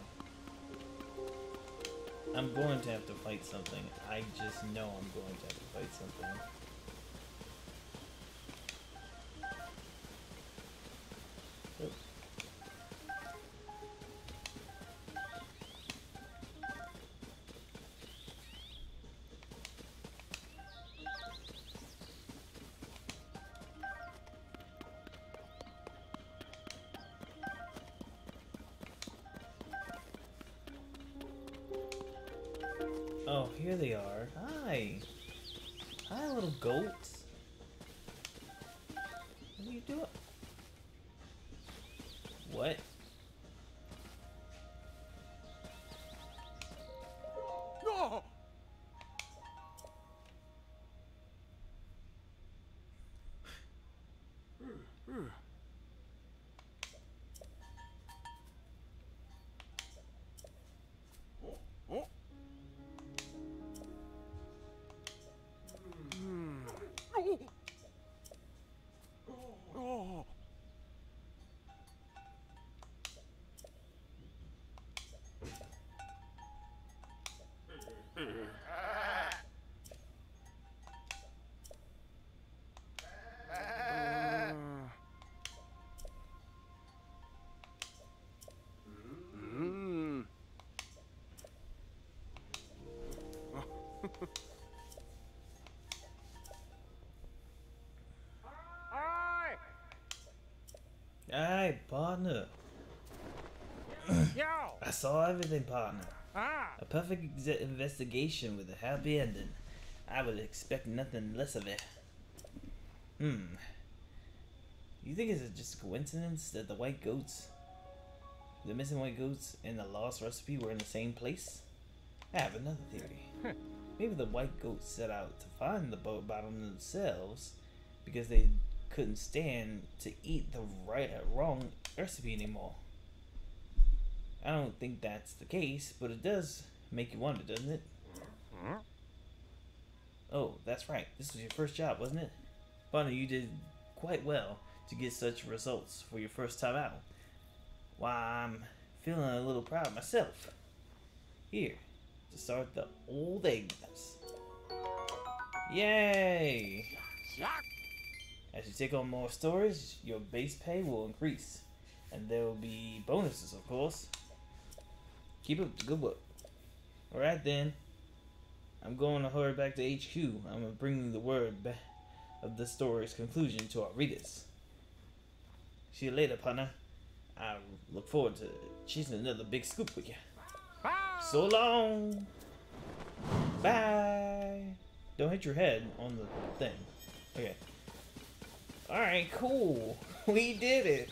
I'm going to have to fight something. I just know I'm going to have to fight something. Oop. Oh, here they are. Hi. Hi, little goats. What are you doing? What? No! Oh. Oh. Aye! Hi, partner. Yo! I saw everything, partner. Ah! A perfect investigation with a happy ending. I would expect nothing less of it. You think it's just a coincidence that the missing white goats and the lost recipe were in the same place? I have another theory. Maybe the white goats set out to find the boat bottom themselves because they couldn't stand to eat the wrong recipe anymore. I don't think that's the case, but it does make you wonder, doesn't it? Oh, that's right. This was your first job, wasn't it? Bonnie, you did quite well to get such results for your first time out. Why, I'm feeling a little proud myself. here to start the old eggness. Yay! Yeah. As you take on more stories, your base pay will increase. And there will be bonuses, of course. Keep up the good work. Alright then. I'm going to hurry back to HQ. I'm going to bring you the word of the story's conclusion to our readers. See you later, partner. I look forward to chasing another big scoop with you. Bye. So long. Bye. Don't hit your head on the thing. Okay. Alright, cool. We did it.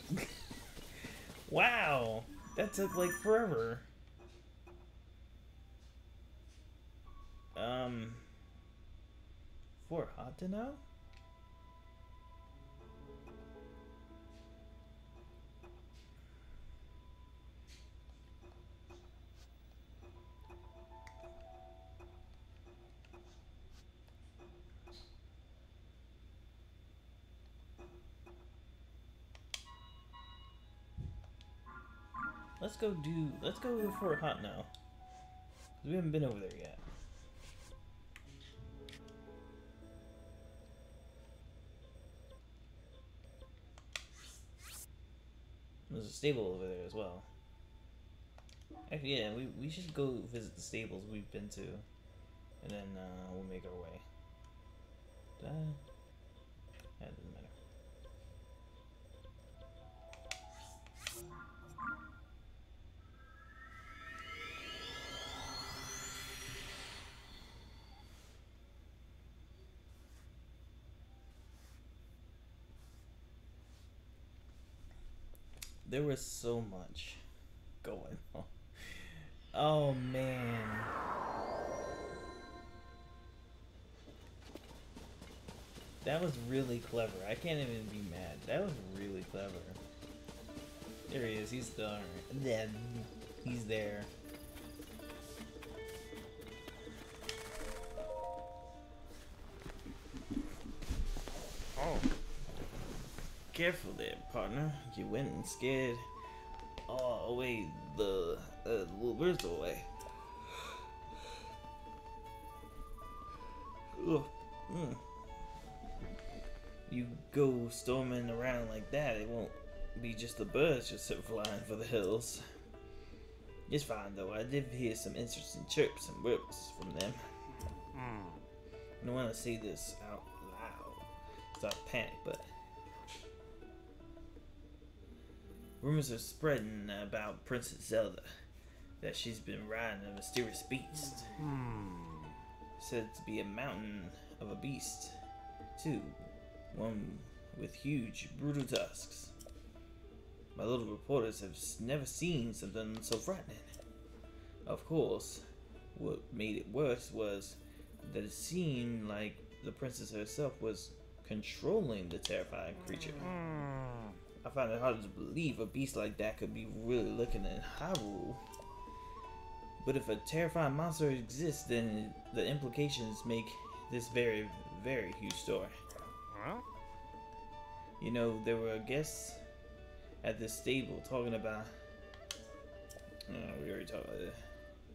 Wow. That took like forever. For hot to know? Let's go to Fort Hot now. We haven't been over there yet. There's a stable over there as well. Actually, yeah, we should go visit the stables we've been to. And then we'll make our way. That doesn't matter. There was so much going on. Oh man. That was really clever. I can't even be mad. That was really clever. There he is. He's there. Then he's there. Oh. Careful there, partner. You went and scared away the little birds away. Ugh. Mm. You go storming around like that, it won't be just the birds just flying for the hills. It's fine though. I did hear some interesting chirps and whips from them. I don't want to say this out loud, so I panic, but rumors are spreading about Princess Zelda, that she's been riding a mysterious beast. Said to be a mountain of a beast, too. One with huge, brutal tusks. My little reporters have never seen something so frightening. Of course, what made it worse was that it seemed like the princess herself was controlling the terrifying creature. I find it hard to believe a beast like that could be really looking in Hyrule. But if a terrifying monster exists, then the implications make this very, very huge story. Huh? You know, there were guests at this stable talking about... we already talked about it.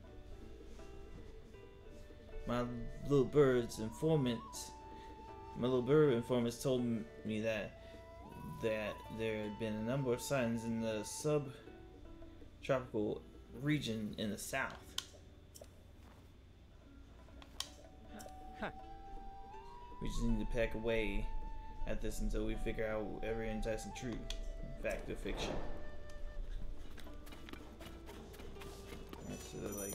My little bird informants told me that there had been a number of sightings in the subtropical region in the south. We just need to pack away at this until we figure out every enticing true fact or fiction. So like...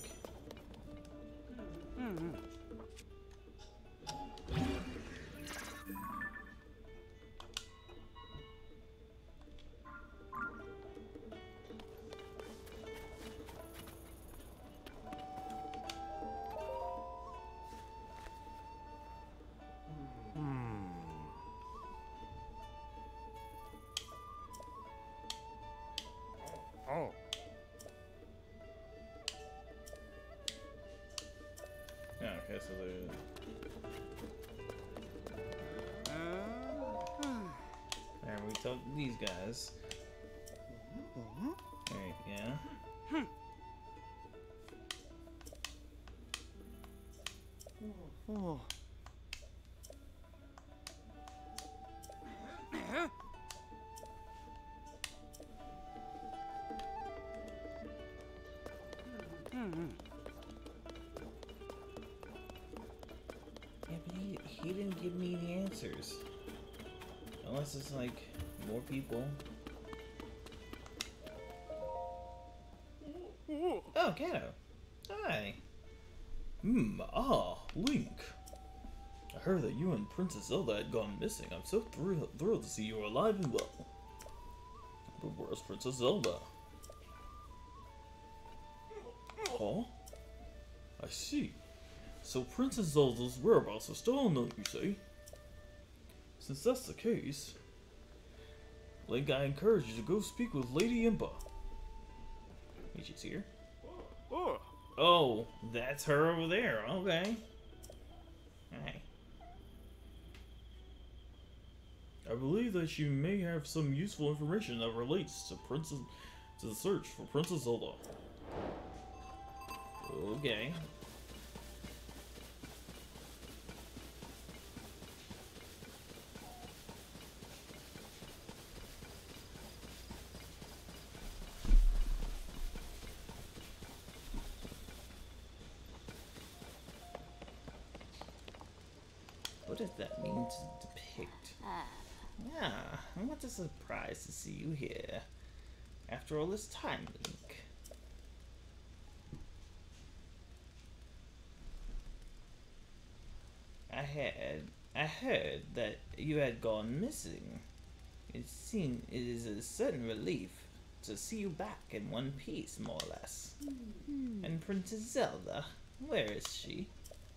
Oh. Yeah, okay, so there's... Alright, we talked to these guys. Alright, yeah. he didn't give me the answers. Unless it's like more people. Oh, Kato. Hi. Link. I heard that you and Princess Zelda had gone missing. I'm so thrilled to see you are alive and well. But where's Princess Zelda? Oh? I see. So Princess Zelda's whereabouts are still unknown, you say? Since that's the case, Link, I encourage you to go speak with Lady Impa. Wait, she's here? Oh. Oh, that's her over there. Okay. Hi. I believe that she may have some useful information that relates to the search for Princess Zelda. Okay. What does that mean to depict? Yeah, what a surprise to see you here. After all this time, Link. I heard that you had gone missing. It is a certain relief to see you back in one piece, more or less. And Princess Zelda, where is she?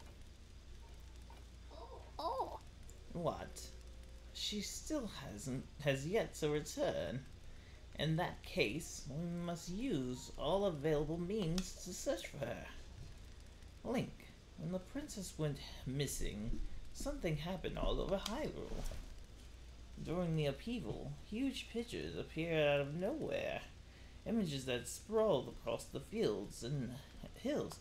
Oh. What? She still has yet to return. In that case, we must use all available means to search for her. Link, when the princess went missing, something happened all over Hyrule. During the upheaval, huge pictures appeared out of nowhere. Images that sprawled across the fields and hills.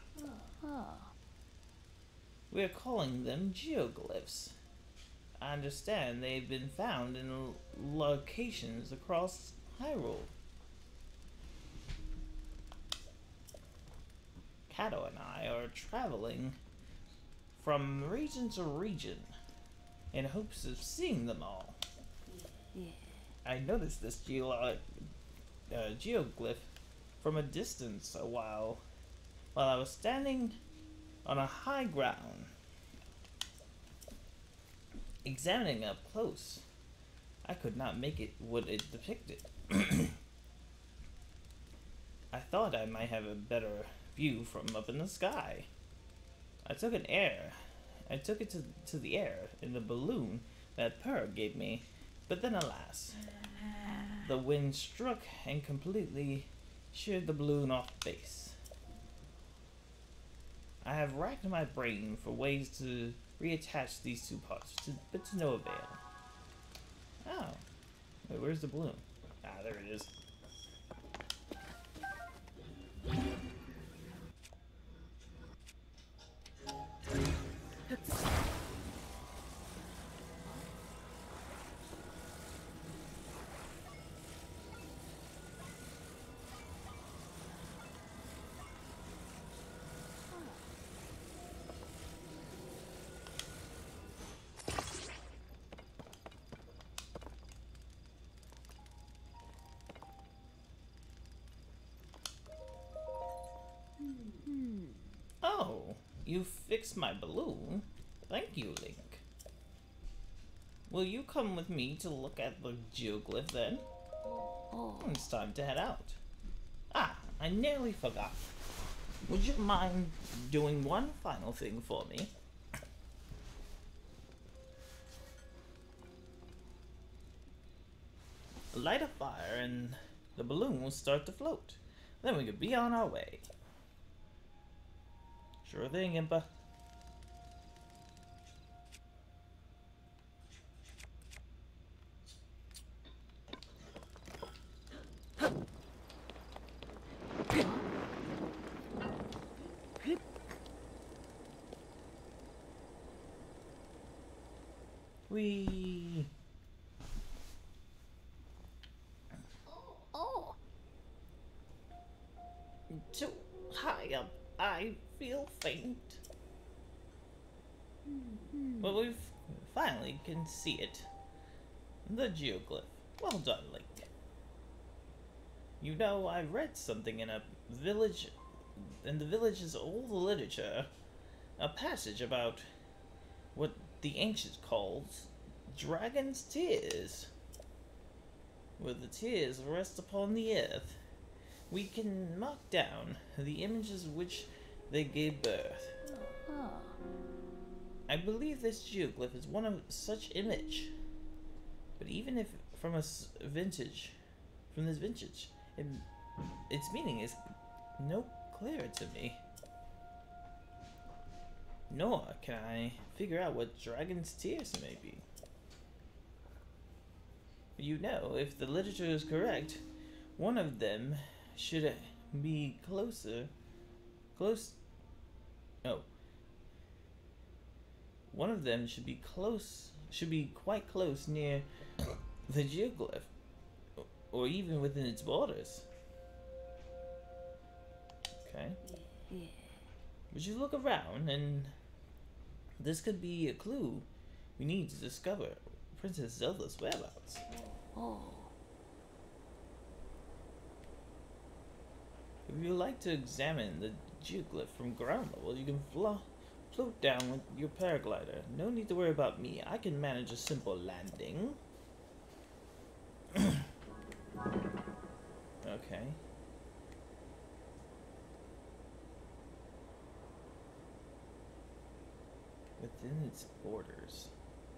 We're calling them geoglyphs. I understand they've been found in locations across Hyrule. Kato and I are traveling from region to region in hopes of seeing them all. Yeah. I noticed this geoglyph from a distance while I was standing on a high ground. Examining up close, I could not make it what it depicted. I thought I might have a better view from up in the sky. I took it to the air in the balloon that Per gave me, but then alas, the wind struck and completely sheared the balloon off base. I have racked my brain for ways to reattach these two parts, but to no avail. Oh. Wait, where's the balloon? Ah, there it is. Oh, you fixed my balloon. Thank you, Link. Will you come with me to look at the geoglyph then? Oh. It's time to head out. Ah, I nearly forgot. Would you mind doing one final thing for me? Light a fire and the balloon will start to float. Then we could be on our way. Sure thing, Impa. Whee! Oh. Too high up, I feel faint. Well, we finally can see it. The geoglyph. Well done, Link. You know, I read something in the village's old literature, a passage about what the ancients called dragon's tears. Where the tears rest upon the earth, we can mark down the images which they gave birth. Oh. I believe this geoglyph is one of such image. But even if from this vintage, its meaning is no clearer to me. Nor can I figure out what dragon's tears may be. You know, if the literature is correct, one of them should be one of them should be quite close near the geoglyph, or even within its borders. Okay. Yeah. Would you look around, and this could be a clue we need to discover Princess Zelda's whereabouts. Oh. If you like to examine the geoglyph from ground level, you can float down with your paraglider. No need to worry about me. I can manage a simple landing. Okay. Within its borders.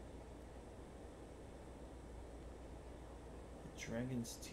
The dragon's teeth.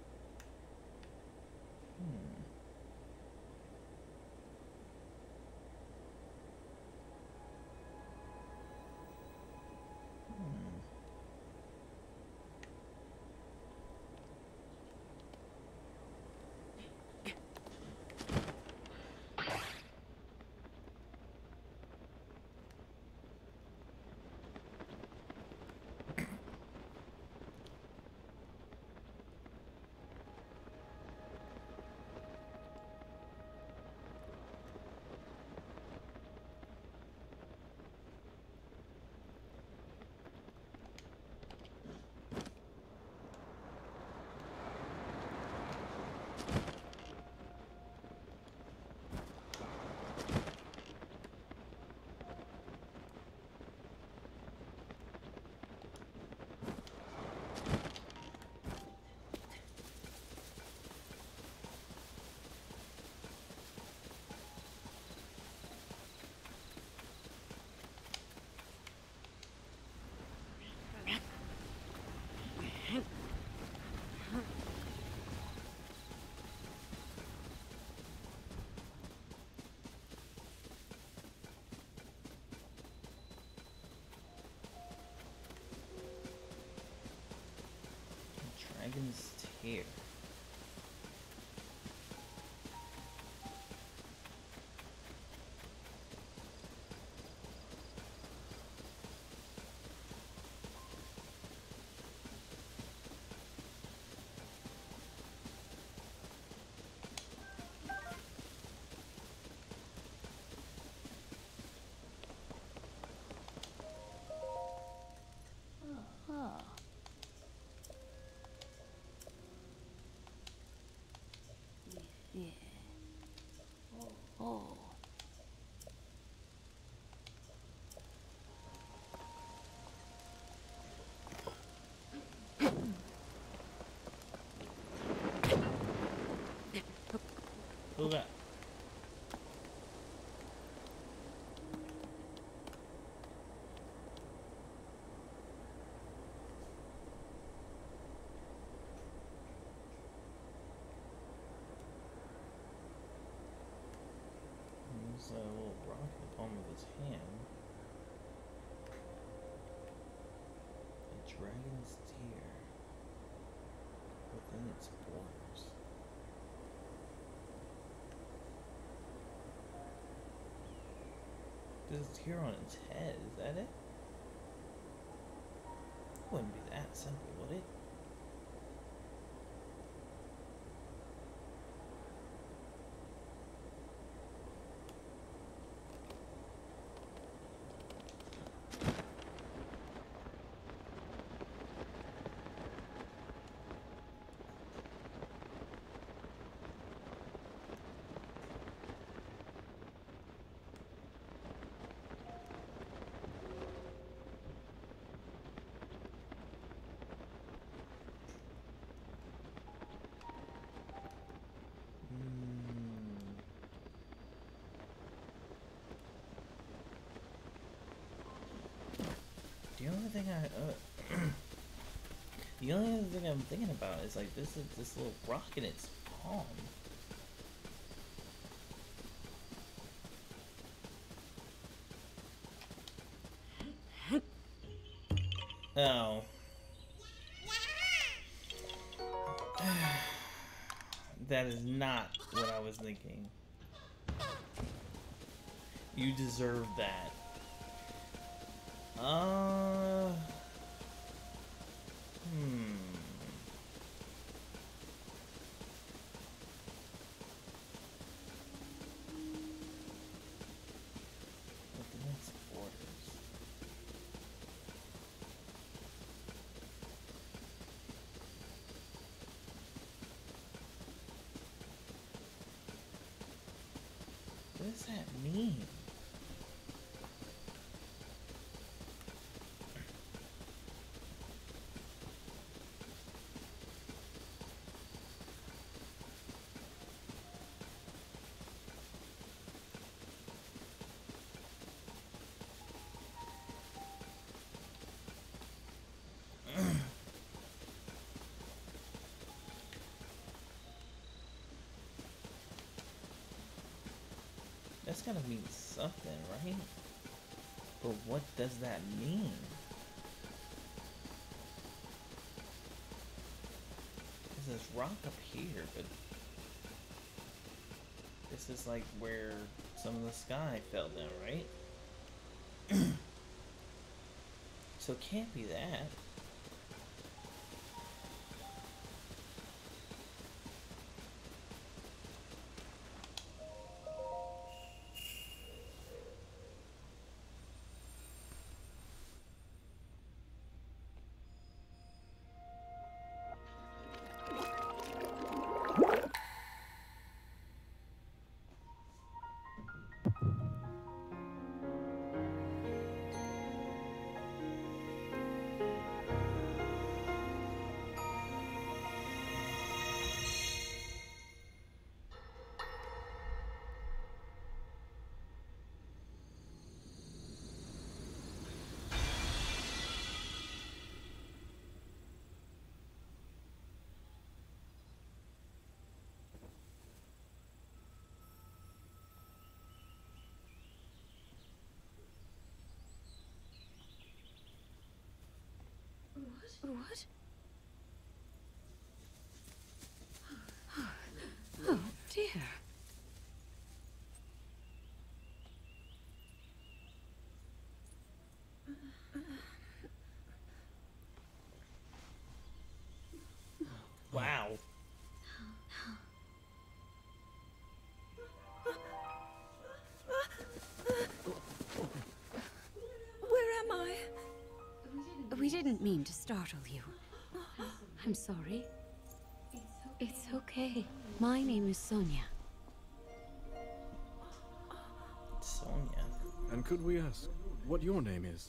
Dragon's tear. Oh. Yeah. Oh. Who that? There's a little rock in the palm of his hand. A dragon's tear within its borders. There's a tear on its head, is that it? Wouldn't be that simple, would it? The only thing the only other thing I'm thinking about is like this little rock in its palm. Oh. That is not what I was thinking. You deserve that. Within its borders. What does that mean? That's gotta mean something, right? But what does that mean? There's this rock up here, but this is like where some of the sky fell down, right? So it can't be that. What? Oh, dear. Wow. Where am I? We didn't mean to startle you. I'm sorry. It's okay. My name is Sonia. Sonia. And could we ask what your name is?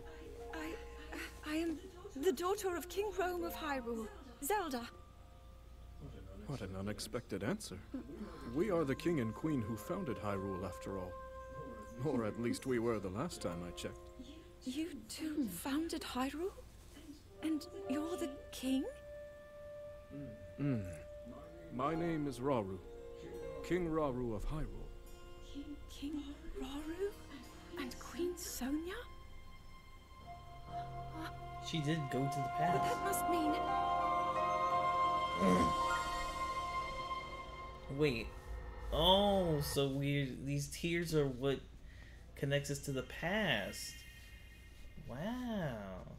I am the daughter of King Rome of Hyrule, Zelda. What an unexpected answer. We are the king and queen who founded Hyrule, after all. Or at least we were the last time I checked. You two founded Hyrule? And you're the king? My name is Rauru, King Rauru of Hyrule. King Rauru? And Queen Sonia? She did go to the But past. that must mean... Wait. Oh, so these tears are what connects us to the past. Wow.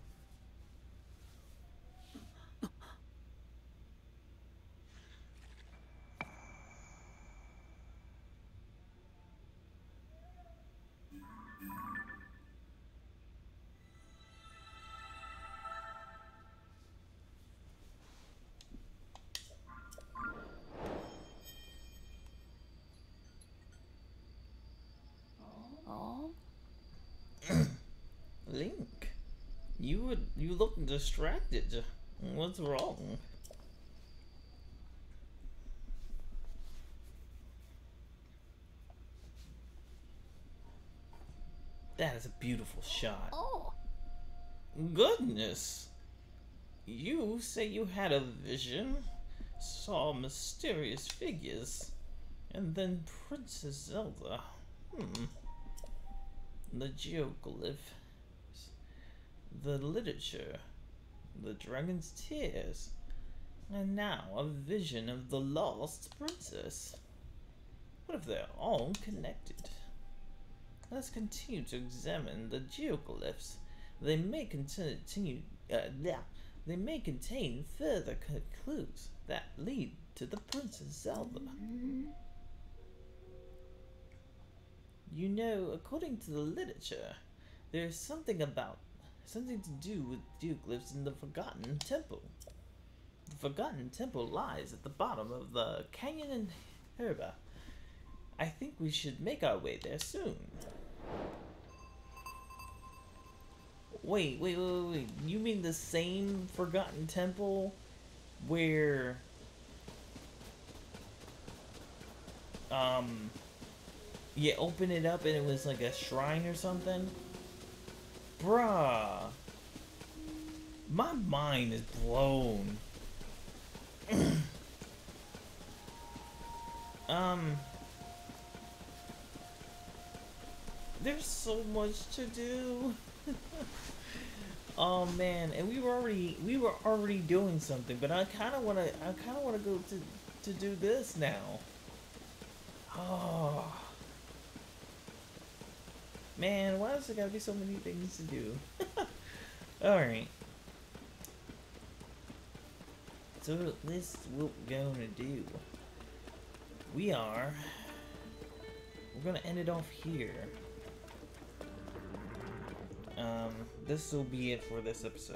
Oh? Link, you look distracted. What's wrong? That is a beautiful shot. Oh! Goodness! You say you had a vision, saw mysterious figures, and then Princess Zelda. The geoglyph, the literature, the dragon's tears, and now a vision of the lost princess. What if they're all connected? Let's continue to examine the geoglyphs. They may they may contain further clues that lead to the Princess Zelda. You know, according to the literature, there's something to do with geoglyphs in the Forgotten Temple. The Forgotten Temple lies at the bottom of the canyon in Herba. I think we should make our way there soon. Wait. You mean the same Forgotten Temple where you open it up and it was like a shrine or something? Bruh. My mind is blown. There's so much to do. Oh man, and we were already doing something, but I kind of want to go to do this now. Oh. Man, why does there gotta be so many things to do? Alright. So this is what we're gonna do. We're gonna end it off here. This will be it for this episode.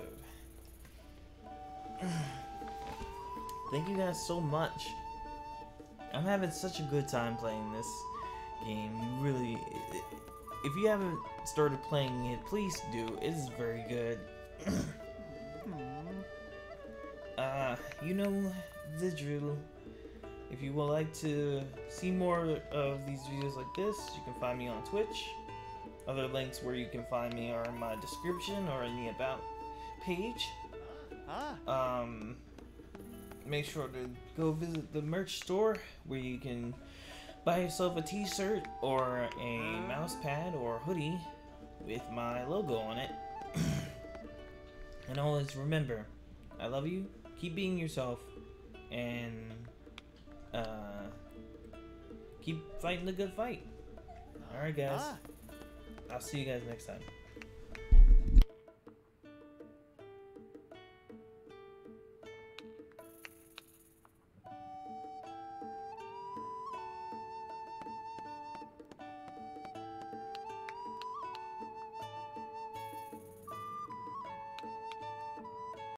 Thank you guys so much. I'm having such a good time playing this game. Really, if you haven't started playing it, please do. It is very good. You know the drill. If you would like to see more of these videos like this, you can find me on Twitch. Other links where you can find me are in my description or in the About page. Make sure to go visit the merch store where you can buy yourself a t-shirt or a mouse pad or hoodie with my logo on it. And always remember, I love you, keep being yourself, and keep fighting the good fight. Alright guys, I'll see you guys next time.